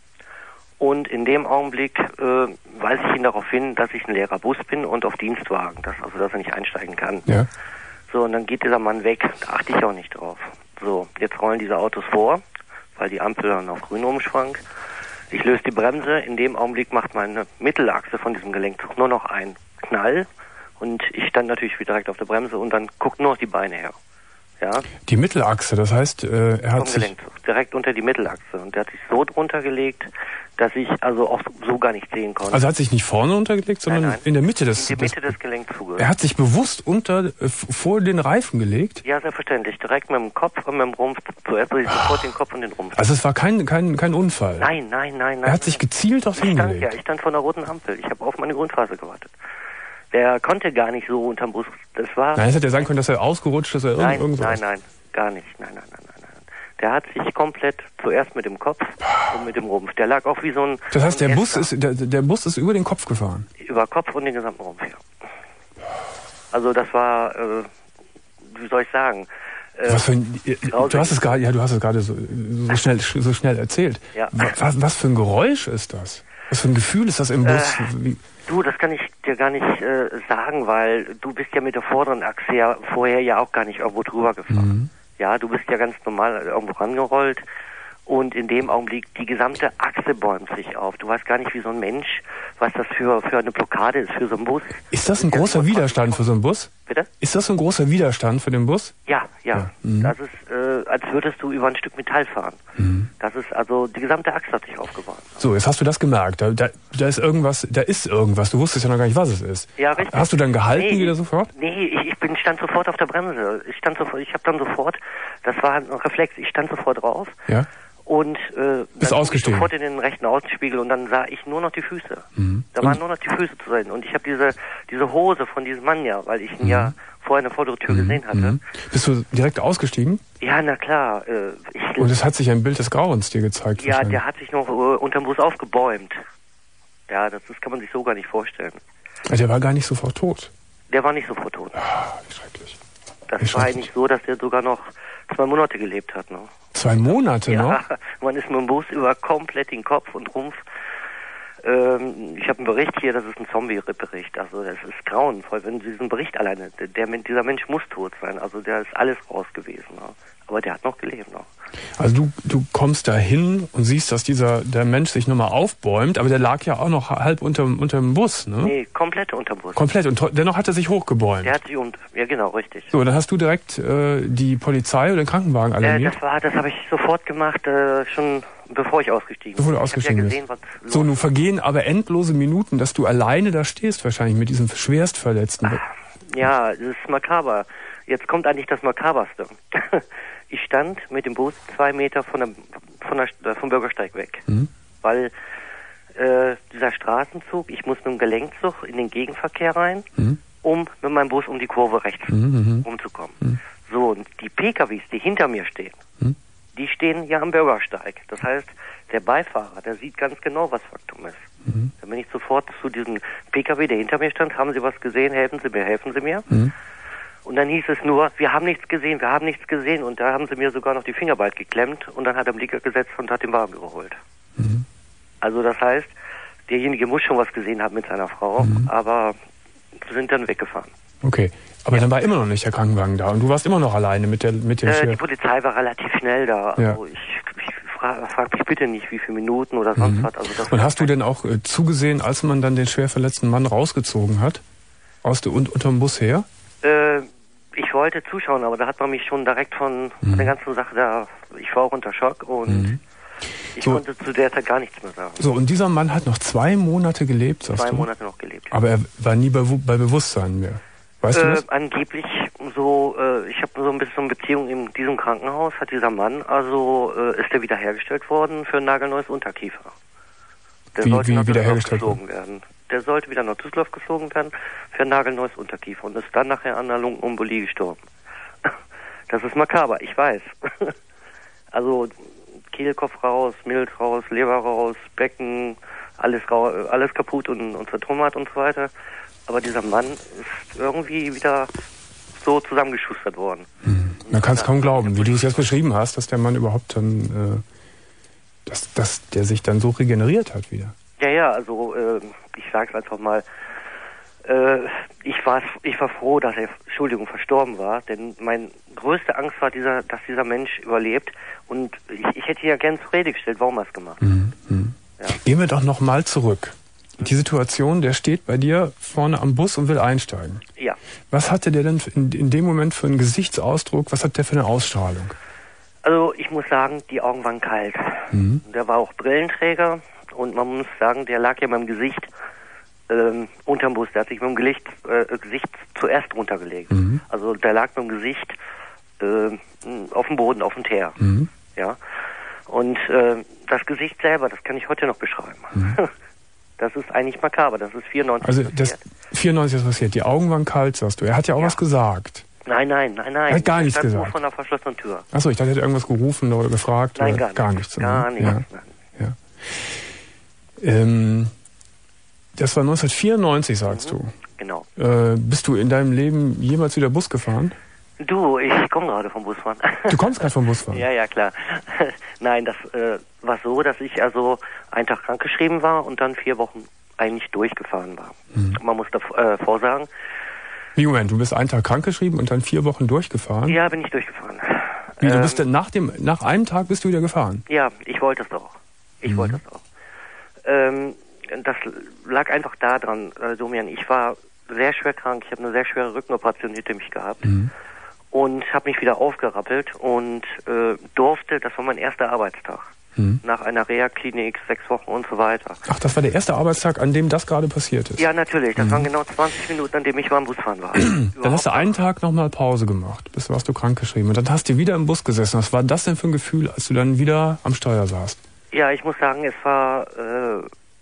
Und in dem Augenblick äh, weise ich ihn darauf hin, dass ich ein leerer Bus bin und auf Dienstwagen, dass, also dass er nicht einsteigen kann. Ja. So, und dann geht dieser Mann weg, da achte ich auch nicht drauf. So, jetzt rollen diese Autos vor, weil die Ampel dann auf grün umschwang. Ich löse die Bremse, in dem Augenblick macht meine Mittelachse von diesem Gelenkzug nur noch einen Knall und ich stand natürlich wieder direkt auf der Bremse und dann guckt nur noch die Beine her. Ja, Die Mittelachse, das heißt, äh, er hat vom sich... Gelenkzug, direkt unter die Mittelachse, und der hat sich so drunter gelegt, dass ich also auch so gar nicht sehen konnte. Also er hat sich nicht vorne untergelegt, sondern Nein, nein. in der Mitte des... in die Mitte des des Gelenkzuges. er hat sich bewusst unter äh, f- vor den Reifen gelegt. Ja, selbstverständlich. Direkt mit dem Kopf und mit dem Rumpf. Zuerst muss ich sofort den Kopf und den Rumpf. Also es war kein kein kein Unfall. Nein, nein, nein, nein. Er hat sich gezielt ich dorthin stand, gelegt. ja, ich stand vor einer roten Ampel. Ich habe auf meine Grundphase gewartet. Der konnte gar nicht so unterm Bus. Das war... Nein, es hätte ja sein können, dass er ausgerutscht ist oder irgend, nein, irgendwas. nein, nein, gar nicht. Nein, nein, nein, nein, nein. Der hat sich komplett zuerst mit dem Kopf und mit dem Rumpf. Der lag auch wie so ein... Das heißt, so ein der Bus Äster. ist der, der Bus ist über den Kopf gefahren. Über Kopf und den gesamten Rumpf, ja. Also das war, äh, wie soll ich sagen? Äh, Was für ein, du hast es gerade, ja, du hast es gerade so, so schnell so schnell erzählt. Ja. Was, was für ein Geräusch ist das? Was für ein Gefühl ist das im Bus? Äh, Wie, Du, das kann ich dir gar nicht äh, sagen, weil du bist ja mit der vorderen Achse ja vorher ja auch gar nicht irgendwo drüber gefahren. Mhm. Ja, du bist ja ganz normal irgendwo rangerollt und in dem Augenblick die gesamte Achse bäumt sich auf. Du weißt gar nicht, wie so ein Mensch, was das für für eine Blockade ist für so einen Bus. ist das ein großer Widerstand für so einen Bus? Bitte? Ist das so ein großer Widerstand für den Bus? Ja, ja. Ja, mhm. Das ist, äh, als würdest du über ein Stück Metall fahren. Mhm. Das ist also, die gesamte Achse hat sich aufgebaut. So, jetzt hast du das gemerkt. Da, da, da ist irgendwas, da ist irgendwas. Du wusstest ja noch gar nicht, was es ist. Ja, richtig. Hast du dann gehalten Nee, wieder sofort? Nee, ich, ich bin stand sofort auf der Bremse. Ich stand sofort, ich habe dann sofort, das war ein Reflex, ich stand sofort drauf. Ja. Und äh, Bist dann ausgestiegen? sofort in den rechten Außenspiegel und dann sah ich nur noch die Füße. Mhm. Da waren nur noch die Füße zu sehen. Und ich habe diese diese Hose von diesem Mann ja, weil ich ihn mhm. ja vorher eine vordere Tür mhm. gesehen hatte. Mhm. Bist du direkt ausgestiegen? Ja, na klar. Äh, ich, und es hat sich ein Bild des Grauens dir gezeigt? Ja, der hat sich noch äh, unterm Bus aufgebäumt. Ja, das, das kann man sich so gar nicht vorstellen. Also der war gar nicht sofort tot? Der war nicht sofort tot. Ah, wie schrecklich. Das wie war schrecklich. eigentlich so, dass der sogar noch zwei Monate gelebt hat. Ne? Zwei Monate ja, noch? Ja, man ist mit dem Bus über komplett den Kopf und Rumpf. Ähm, ich habe einen Bericht hier, das ist ein Zombie-Bericht. Also das ist grauenvoll, wenn diesen Bericht alleine, der, der, dieser Mensch muss tot sein. Also der ist alles raus gewesen. Ne? Aber der hat noch gelebt. Ne? Also du, du kommst da hin und siehst, dass dieser der Mensch sich nochmal aufbäumt, aber der lag ja auch noch halb unterm, unterm Bus, ne? Nee, komplett unterm Bus. Komplett, und dennoch hat er sich hochgebäumt. Der hat sich unter, ja genau, richtig. So, dann hast du direkt äh, die Polizei oder den Krankenwagen alarmiert? Äh, das war, das habe ich sofort gemacht, äh, schon bevor ich ausgestiegen bin. Bevor du ausgestiegen bist. Ich hab ja gesehen, was so, nun vergehen aber endlose Minuten, dass du alleine da stehst wahrscheinlich mit diesem Schwerstverletzten. Ach, ja, das ist makaber. Jetzt kommt eigentlich das Makaberste. Ich stand mit dem Bus zwei Meter von der, von der, vom Bürgersteig weg, mhm. weil äh, dieser Straßenzug, ich muss mit dem Gelenkzug in den Gegenverkehr rein, mhm. um mit meinem Bus um die Kurve rechts mhm. rumzukommen. Mhm. So, und die P K Ws, die hinter mir stehen, mhm. die stehen ja am Bürgersteig. Das heißt, der Beifahrer, der sieht ganz genau, was Faktum ist. Mhm. Dann bin ich sofort zu diesem P K W, der hinter mir stand, haben Sie was gesehen, helfen Sie mir, helfen Sie mir. Mhm. Und dann hieß es nur, wir haben nichts gesehen, wir haben nichts gesehen. Und da haben sie mir sogar noch die Finger bald geklemmt und dann hat er den Blinker gesetzt und hat den Wagen überholt. Mhm. Also das heißt, derjenige muss schon was gesehen haben mit seiner Frau, mhm. aber sind dann weggefahren. Okay, aber ja. Dann war immer noch nicht der Krankenwagen da und du warst immer noch alleine mit der mit der äh, Die Polizei war relativ schnell da. Also ja. ich, ich frage frag mich bitte nicht, wie viele Minuten oder sonst mhm. was. Also das und hast du denn auch äh, zugesehen, als man dann den schwer verletzten Mann rausgezogen hat? Aus der, und, unterm Bus her? Äh, Ich wollte zuschauen, aber da hat man mich schon direkt von, mhm. von der ganzen Sache da, ich war auch unter Schock und mhm. ich so. konnte zu der Zeit gar nichts mehr sagen. So, und dieser Mann hat noch zwei Monate gelebt, sagst zwei du? Zwei Monate noch gelebt. Aber er war nie bei, bei Bewusstsein mehr. Weißt äh, du das? Angeblich so, äh, ich habe so ein bisschen so eine Beziehung in diesem Krankenhaus, hat dieser Mann, also äh, ist er wiederhergestellt worden für ein nagelneues Unterkiefer. Der wie sollte wie nach wiederhergestellt geflogen werden. Der sollte wieder nach Düsseldorf geflogen werden für ein nagelneues Unterkiefer und ist dann nachher an einer Lungenembolie gestorben. Das ist makaber, ich weiß. Also Kehlkopf raus, Milz raus, Leber raus, Becken, alles raus, alles kaputt und, und zertrümmert und so weiter. Aber dieser Mann ist irgendwie wieder so zusammengeschustert worden. Hm. Man kann es kaum glauben, wie du es jetzt beschrieben hast, dass der Mann überhaupt dann, äh, dass, dass der sich dann so regeneriert hat wieder. Ja, ja, also äh, ich sage es einfach mal, äh, ich war ich war froh, dass er, Entschuldigung, verstorben war, denn meine größte Angst war, dieser, dass dieser Mensch überlebt und ich, ich hätte ja gern zur Rede gestellt, warum er es gemacht hat. Mhm. Mhm. Ja. Gehen wir doch noch mal zurück. Die Situation, der steht bei dir vorne am Bus und will einsteigen. Ja. Was hatte der denn in, in dem Moment für einen Gesichtsausdruck, was hat der für eine Ausstrahlung? Also ich muss sagen, die Augen waren kalt. Mhm. Der war auch Brillenträger. Und man muss sagen, der lag ja mit dem Gesicht ähm, unterm Bus. Der hat sich mit dem Gesicht, äh, Gesicht zuerst runtergelegt. Mhm. Also der lag mit dem Gesicht äh, auf dem Boden, auf dem Teer. Mhm. Ja. Und äh, das Gesicht selber, das kann ich heute noch beschreiben. Mhm. Das ist eigentlich makaber. Das ist vierundneunzig Also passiert. das vierundneunzig ist passiert. Die Augen waren kalt, sagst du. Er hat ja auch ja. was gesagt. Nein, nein, nein, nein. Er hat gar ich nichts gesagt. Nur von der verschlossenen Tür. Achso, ich dachte, er hätte irgendwas gerufen oder gefragt. Nein, oder gar, nichts. Gar nichts. Gar nichts. Ja. Ja. Ähm, das war neunzehnhundertvierundneunzig, sagst mhm, du. Genau. Äh, bist du in deinem Leben jemals wieder Bus gefahren? Du, ich komme gerade vom Busfahren. Du kommst gerade vom Busfahren? Ja, ja, klar. Nein, das äh, war so, dass ich also einen Tag krankgeschrieben war und dann vier Wochen eigentlich durchgefahren war. Mhm. Man muss davor äh, sagen. Wie, Moment, du bist einen Tag krankgeschrieben und dann vier Wochen durchgefahren? Ja, bin ich durchgefahren. Wie, du bist ähm, nach dem, nach einem Tag bist du wieder gefahren? Ja, ich wollte es doch. Ich mhm. wollte es auch. Ähm, das lag einfach daran, äh, Domian, ich war sehr schwer krank, ich habe eine sehr schwere Rückenoperation hinter mich gehabt mhm. und habe mich wieder aufgerappelt und äh, durfte, das war mein erster Arbeitstag, hm. nach einer Reha-Klinik, sechs Wochen und so weiter. Ach, das war der erste Arbeitstag, an dem das gerade passiert ist? Ja, natürlich. Das mhm. waren genau zwanzig Minuten, an dem ich mal im Busfahren war. Dann hast du einen Tag nochmal Pause gemacht, bis warst du krankgeschrieben. Und dann hast du wieder im Bus gesessen. Was war das denn für ein Gefühl, als du dann wieder am Steuer saßt? Ja, ich muss sagen, es war äh,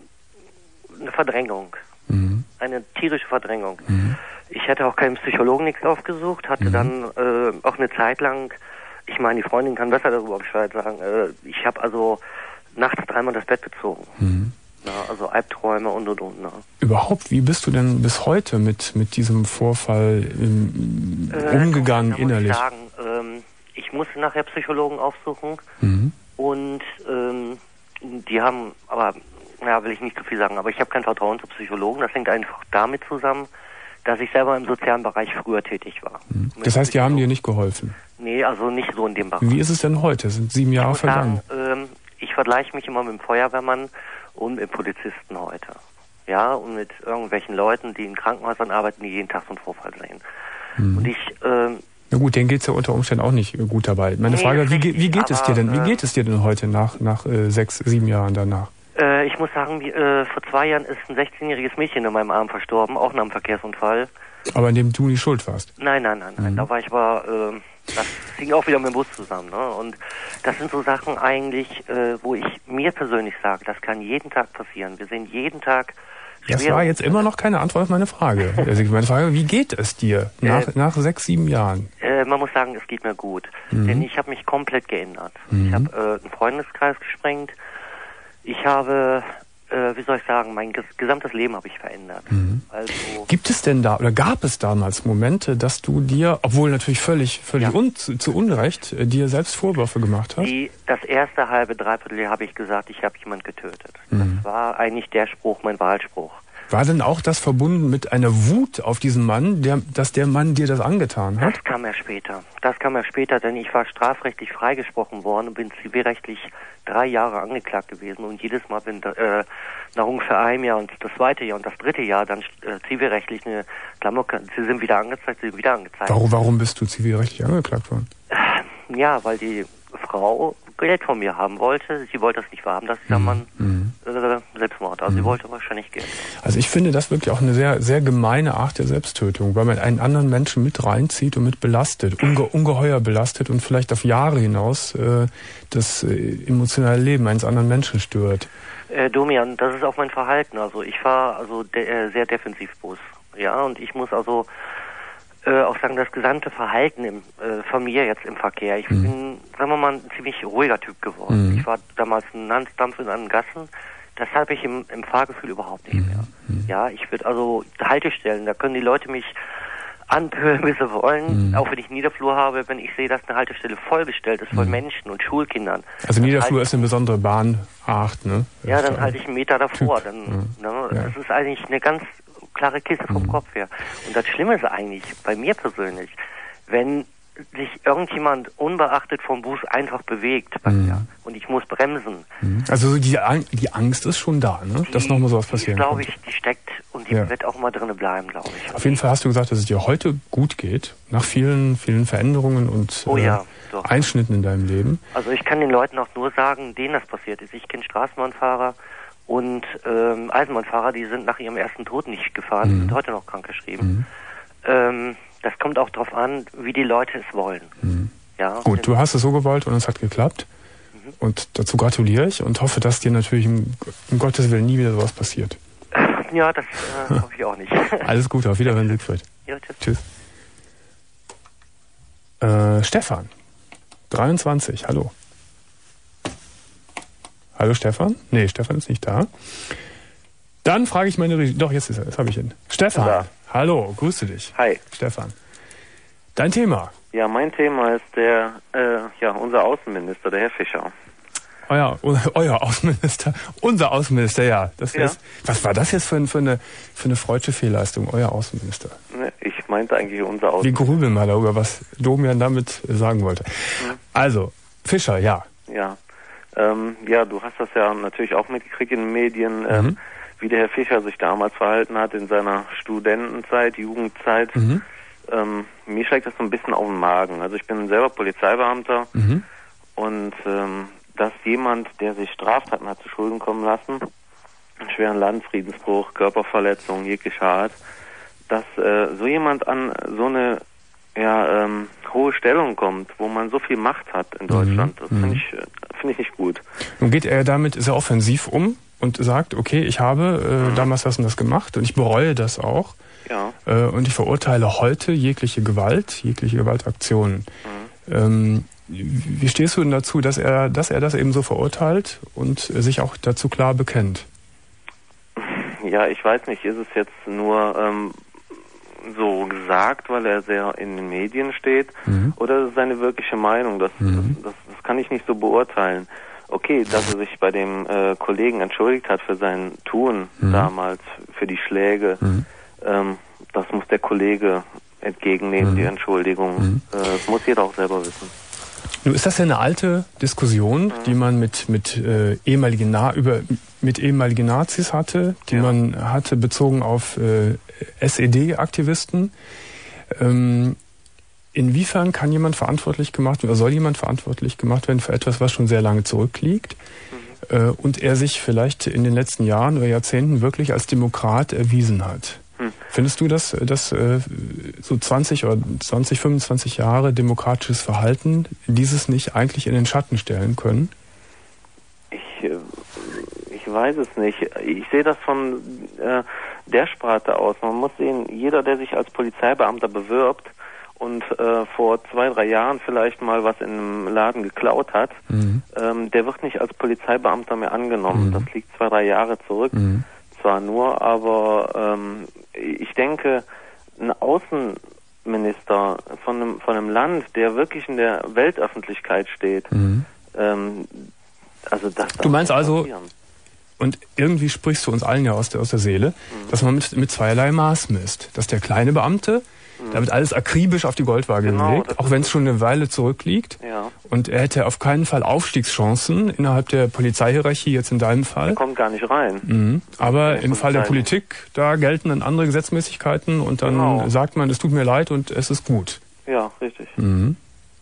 eine Verdrängung. Mhm. Eine tierische Verdrängung. Mhm. Ich hätte auch keinen Psychologen nichts aufgesucht, hatte mhm. dann äh, auch eine Zeit lang, ich meine, die Freundin kann besser darüber Bescheid sagen, äh, ich habe also nachts dreimal das Bett bezogen. Mhm. Na, also Albträume und und und. Na. Überhaupt, wie bist du denn bis heute mit, mit diesem Vorfall ähm, äh, umgegangen da innerlich? Ich sagen, ähm, ich musste nachher Psychologen aufsuchen mhm. und ähm, die haben, aber ja, will ich nicht zu viel sagen, aber ich habe kein Vertrauen zu Psychologen. Das hängt einfach damit zusammen, dass ich selber im sozialen Bereich früher tätig war. Mhm. Das heißt, die haben dir nicht geholfen? Nee, also nicht so in dem Bereich. Wie ist es denn heute? Es sind sieben Jahre ich vergangen. Sagen, ähm, ich vergleiche mich immer mit dem Feuerwehrmann und mit Polizisten heute. Ja, und mit irgendwelchen Leuten, die in Krankenhäusern arbeiten, die jeden Tag so einen Vorfall sehen. Mhm. Und ich... Ähm, Na gut, denen geht's ja unter Umständen auch nicht gut dabei. Meine nee, Frage, wie, wie geht es dir denn? Wie geht es dir denn heute nach, nach äh, sechs, sieben Jahren danach? Äh, ich muss sagen, wie, äh, vor zwei Jahren ist ein sechzehnjähriges Mädchen in meinem Arm verstorben, auch nach einem Verkehrsunfall. Aber in dem du nicht schuld warst? Nein, nein, nein, nein. Mhm. Da war ich aber, äh, das hing auch wieder mit dem Bus zusammen. Ne? Und das sind so Sachen eigentlich, äh, wo ich mir persönlich sage, das kann jeden Tag passieren. Wir sehen jeden Tag... Das war jetzt immer noch keine Antwort auf meine Frage. Also meine Frage, wie geht es dir nach, äh, nach sechs, sieben Jahren? Äh, man muss sagen, es geht mir gut. Mhm. Denn ich habe mich komplett geändert. Mhm. Ich habe äh, einen Freundeskreis gesprengt. Ich habe, äh, wie soll ich sagen, mein ges- gesamtes Leben habe ich verändert. Mhm. Also, gibt es denn da, oder gab es damals Momente, dass du dir, obwohl natürlich völlig, völlig ja. un, zu, zu Unrecht, äh, dir selbst Vorwürfe gemacht hast? Die, das erste halbe, dreiviertel Jahr habe ich gesagt, ich habe jemand getötet. Mhm. Das war eigentlich der Spruch, mein Wahlspruch. War denn auch das verbunden mit einer Wut auf diesen Mann, der, dass der Mann dir das angetan hat? Das kam erst später. Das kam erst später, denn ich war strafrechtlich freigesprochen worden und bin zivilrechtlich drei Jahre angeklagt gewesen. Und jedes Mal bin äh, nach ungefähr einem Jahr und das zweite Jahr und das dritte Jahr dann äh, zivilrechtlich eine Klammer. Sie sind wieder angezeigt, sie sind wieder angezeigt. Warum, warum bist du zivilrechtlich angeklagt worden? Ja, weil die Frau Geld von mir haben wollte. Sie wollte das nicht wahrhaben, dass dieser Mann mhm. äh, Selbstmord. Also mhm. sie wollte wahrscheinlich Geld. Also ich finde das wirklich auch eine sehr, sehr gemeine Art der Selbsttötung, weil man einen anderen Menschen mit reinzieht und mit belastet, unge ungeheuer belastet und vielleicht auf Jahre hinaus äh, das äh, emotionale Leben eines anderen Menschen stört. Äh, Domian, das ist auch mein Verhalten. Also ich fahre also de äh, sehr defensiv Bus. Ja, und ich muss also Äh, auch sagen, das gesamte Verhalten im, äh, von mir jetzt im Verkehr. Ich mhm. bin, sagen wir mal, ein ziemlich ruhiger Typ geworden. Mhm. Ich war damals ein Landsdampf in einem Gassen. Das habe ich im, im Fahrgefühl überhaupt nicht mehr. Mhm. Ja, ich würde also Haltestellen, da können die Leute mich anpölen, wie sie wollen. Mhm. Auch wenn ich Niederflur habe, wenn ich sehe, dass eine Haltestelle vollgestellt ist von mhm. Menschen und Schulkindern. Also Niederflur ist eine besondere Bahnart, ne? Ja, dann halte ich einen Meter davor. Typ. Dann, ja. ne, ja. Das ist eigentlich eine ganz klare Kiste vom mhm. Kopf her. Und das Schlimme ist eigentlich, bei mir persönlich, wenn sich irgendjemand unbeachtet vom Bus einfach bewegt bei mhm. mir und ich muss bremsen. Mhm. Also die, die Angst ist schon da, ne? Die, dass nochmal sowas passieren glaube ich, die steckt und die ja. wird auch mal drinnen bleiben, glaube ich. Auf jeden Fall hast du gesagt, dass es dir heute gut geht, nach vielen, vielen Veränderungen und oh, ja, äh, Einschnitten in deinem Leben. Also ich kann den Leuten auch nur sagen, denen das passiert ist. Ich kenne Straßenbahnfahrer und ähm, Eisenbahnfahrer, die sind nach ihrem ersten Tod nicht gefahren, mhm. sind heute noch krankgeschrieben. Mhm. Ähm, das kommt auch darauf an, wie die Leute es wollen. Mhm. Ja, gut, du hast es so gewollt und es hat geklappt. Mhm. Und dazu gratuliere ich und hoffe, dass dir natürlich um, um Gottes Willen nie wieder sowas passiert. Ja, das äh, hoffe ich auch nicht. Alles Gute, auf Wiederhören, Siegfried. Ja, tschüss. Tschüss. Äh, Stefan, dreiundzwanzig, hallo. Hallo Stefan? Nee, Stefan ist nicht da. Dann frage ich meine Regie. Doch, jetzt ist er. Jetzt habe ich ihn. Stefan. Ja. Hallo, grüße dich. Hi. Stefan. Dein Thema? Ja, mein Thema ist der, äh, ja, unser Außenminister, der Herr Fischer. Euer, euer Außenminister, unser Außenminister, ja. Das ja. Ist, was war das jetzt für, für, eine, für eine freudsche Fehlleistung, euer Außenminister? Ne, ich meinte eigentlich unser Außenminister. Wir grübeln mal darüber, was Domian damit sagen wollte. Mhm. Also, Fischer, ja. Ja. Ähm, ja, du hast das ja natürlich auch mitgekriegt in den Medien, ähm, mhm. wie der Herr Fischer sich damals verhalten hat in seiner Studentenzeit, Jugendzeit. Mhm. Ähm, mir schlägt das so ein bisschen auf den Magen. Also ich bin selber Polizeibeamter mhm. und ähm, dass jemand, der sich Straftaten hat zu Schulden kommen lassen, einen schweren Landesfriedensbruch, Körperverletzung jeglicher Art, dass äh, so jemand an so eine ja, ähm, hohe Stellung kommt, wo man so viel Macht hat in Deutschland. Das finde ich, finde ich nicht gut. Nun geht er damit sehr offensiv um und sagt, okay, ich habe äh, mhm. damals das und das gemacht und ich bereue das auch. Ja. Äh, und ich verurteile heute jegliche Gewalt, jegliche Gewaltaktionen. Mhm. Ähm, wie stehst du denn dazu, dass er, dass er das eben so verurteilt und sich auch dazu klar bekennt? Ja, ich weiß nicht, ist es jetzt nur ähm, so gesagt, weil er sehr in den Medien steht, mhm. oder ist es seine wirkliche Meinung? Das, mhm. das, das, das kann ich nicht so beurteilen. Okay, dass er sich bei dem äh, Kollegen entschuldigt hat für sein Tun mhm. damals, für die Schläge, mhm. ähm, das muss der Kollege entgegennehmen, mhm. die Entschuldigung. Mhm. Äh, das muss jeder auch selber wissen. Nun ist das ja eine alte Diskussion, mhm. die man mit mit äh, ehemaligen Na über mit ehemaligen Nazis hatte, die ja. man hatte bezogen auf äh, S E D-Aktivisten. Ähm, inwiefern kann jemand verantwortlich gemacht oder soll jemand verantwortlich gemacht werden für etwas, was schon sehr lange zurückliegt mhm. äh, und er sich vielleicht in den letzten Jahren oder Jahrzehnten wirklich als Demokrat erwiesen hat? Hm. Findest du, dass, dass äh, so zwanzig oder zwanzig, fünfundzwanzig Jahre demokratisches Verhalten dieses nicht eigentlich in den Schatten stellen können? Ich, äh, ich weiß es nicht. Ich sehe das von äh, der Sparte aus. Man muss sehen, jeder, der sich als Polizeibeamter bewirbt und äh, vor zwei, drei Jahren vielleicht mal was in einem Laden geklaut hat, mhm. ähm, der wird nicht als Polizeibeamter mehr angenommen. Mhm. Das liegt zwei, drei Jahre zurück. Mhm. Zwar nur, aber ähm, ich denke, ein Außenminister von einem, von einem Land, der wirklich in der Weltöffentlichkeit steht, mhm. ähm, also das Du meinst also, passieren. Und irgendwie sprichst du uns allen ja aus der, aus der Seele, mhm. dass man mit, mit zweierlei Maß misst. Dass der kleine Beamte, mhm. da wird alles akribisch auf die Goldwaage genau, gelegt, auch wenn es schon eine Weile zurückliegt. Ja. Und er hätte auf keinen Fall Aufstiegschancen innerhalb der Polizeihierarchie, jetzt in deinem Fall. Er kommt gar nicht rein. Mhm. Aber im Fall der Politik, da gelten dann andere Gesetzmäßigkeiten und dann genau. sagt man, es tut mir leid und es ist gut. Ja, richtig. Mhm.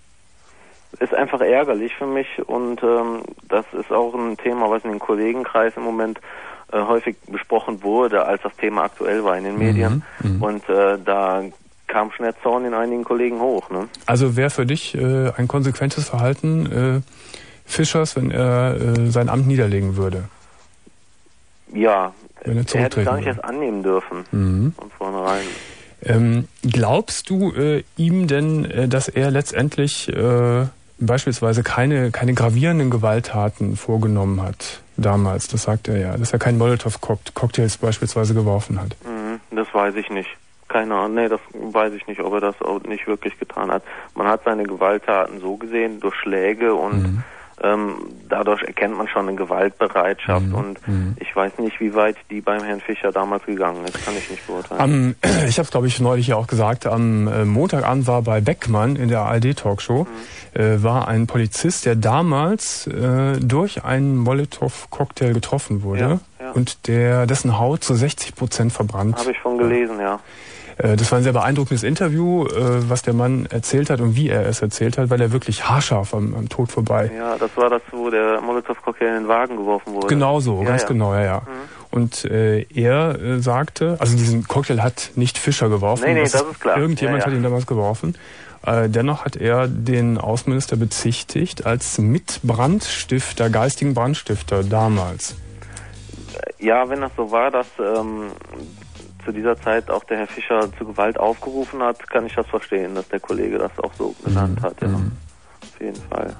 Ist einfach ärgerlich für mich und ähm, das ist auch ein Thema, was in den Kollegenkreis im Moment äh, häufig besprochen wurde, als das Thema aktuell war in den Medien. Mhm. Und äh, da kam schon der Zorn in einigen Kollegen hoch. Ne? Also wäre für dich äh, ein konsequentes Verhalten äh, Fischers, wenn er äh, sein Amt niederlegen würde? Ja, wenn er, er hätte es gar nicht erst annehmen dürfen mhm. von vornherein. Ähm, glaubst du äh, ihm denn, äh, dass er letztendlich äh, beispielsweise keine, keine gravierenden Gewalttaten vorgenommen hat damals? Das sagt er ja, dass er keinen Molotow-Cocktails beispielsweise geworfen hat. Mhm, das weiß ich nicht. Keine Ahnung, nee, das weiß ich nicht, ob er das auch nicht wirklich getan hat. Man hat seine Gewalttaten so gesehen, durch Schläge und mhm. ähm, dadurch erkennt man schon eine Gewaltbereitschaft mhm. und mhm. ich weiß nicht, wie weit die beim Herrn Fischer damals gegangen ist, kann ich nicht beurteilen. Am, ich habe es, glaube ich, neulich ja auch gesagt, am äh, Montagabend war bei Beckmann in der A R D-Talkshow mhm. äh, war ein Polizist, der damals äh, durch einen Molotow-Cocktail getroffen wurde ja, ja. und der dessen Haut zu sechzig Prozent verbrannt. Habe ich schon gelesen, ja. Das war ein sehr beeindruckendes Interview, was der Mann erzählt hat und wie er es erzählt hat, weil er wirklich haarscharf am, am Tod vorbei. Ja, das war das, wo der Molotow-Cocktail in den Wagen geworfen wurde. Genau so, ja, ganz ja. genau, ja, ja. Mhm. Und äh, er äh, sagte, also diesen Cocktail hat nicht Fischer geworfen. Nee, nee, das, das ist klar. Irgendjemand ja, ja. hat ihn damals geworfen. Äh, dennoch hat er den Außenminister bezichtigt als Mitbrandstifter, geistigen Brandstifter damals. Ja, wenn das so war, dass ähm, zu dieser Zeit auch der Herr Fischer zu Gewalt aufgerufen hat, kann ich das verstehen, dass der Kollege das auch so genannt hat. Ja. Mhm. Auf jeden Fall.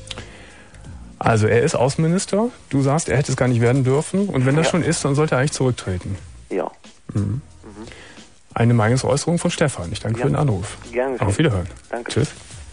Also er ist Außenminister, du sagst, er hätte es gar nicht werden dürfen und wenn das ja. schon ist, dann sollte er eigentlich zurücktreten. Ja. Mhm. Mhm. Eine Meinungsäußerung von Stefan. Ich danke ja. für den Anruf. Gerne. Auf Wiederhören. Danke. Tschüss.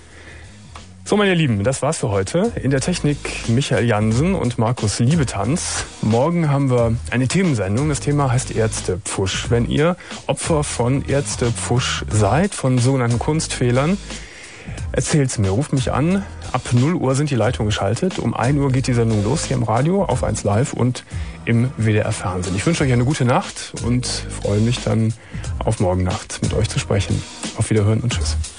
So, meine Lieben, das war's für heute. In der Technik Michael Jansen und Markus Liebetanz. Morgen haben wir eine Themensendung. Das Thema heißt Ärztepfusch. Wenn ihr Opfer von Ärztepfusch seid, von sogenannten Kunstfehlern, erzählt's mir. Ruft mich an. Ab null Uhr sind die Leitungen geschaltet. Um ein Uhr geht die Sendung los hier im Radio, auf eins Live und im W D R Fernsehen. Ich wünsche euch eine gute Nacht und freue mich dann auf morgen Nacht mit euch zu sprechen. Auf Wiederhören und Tschüss.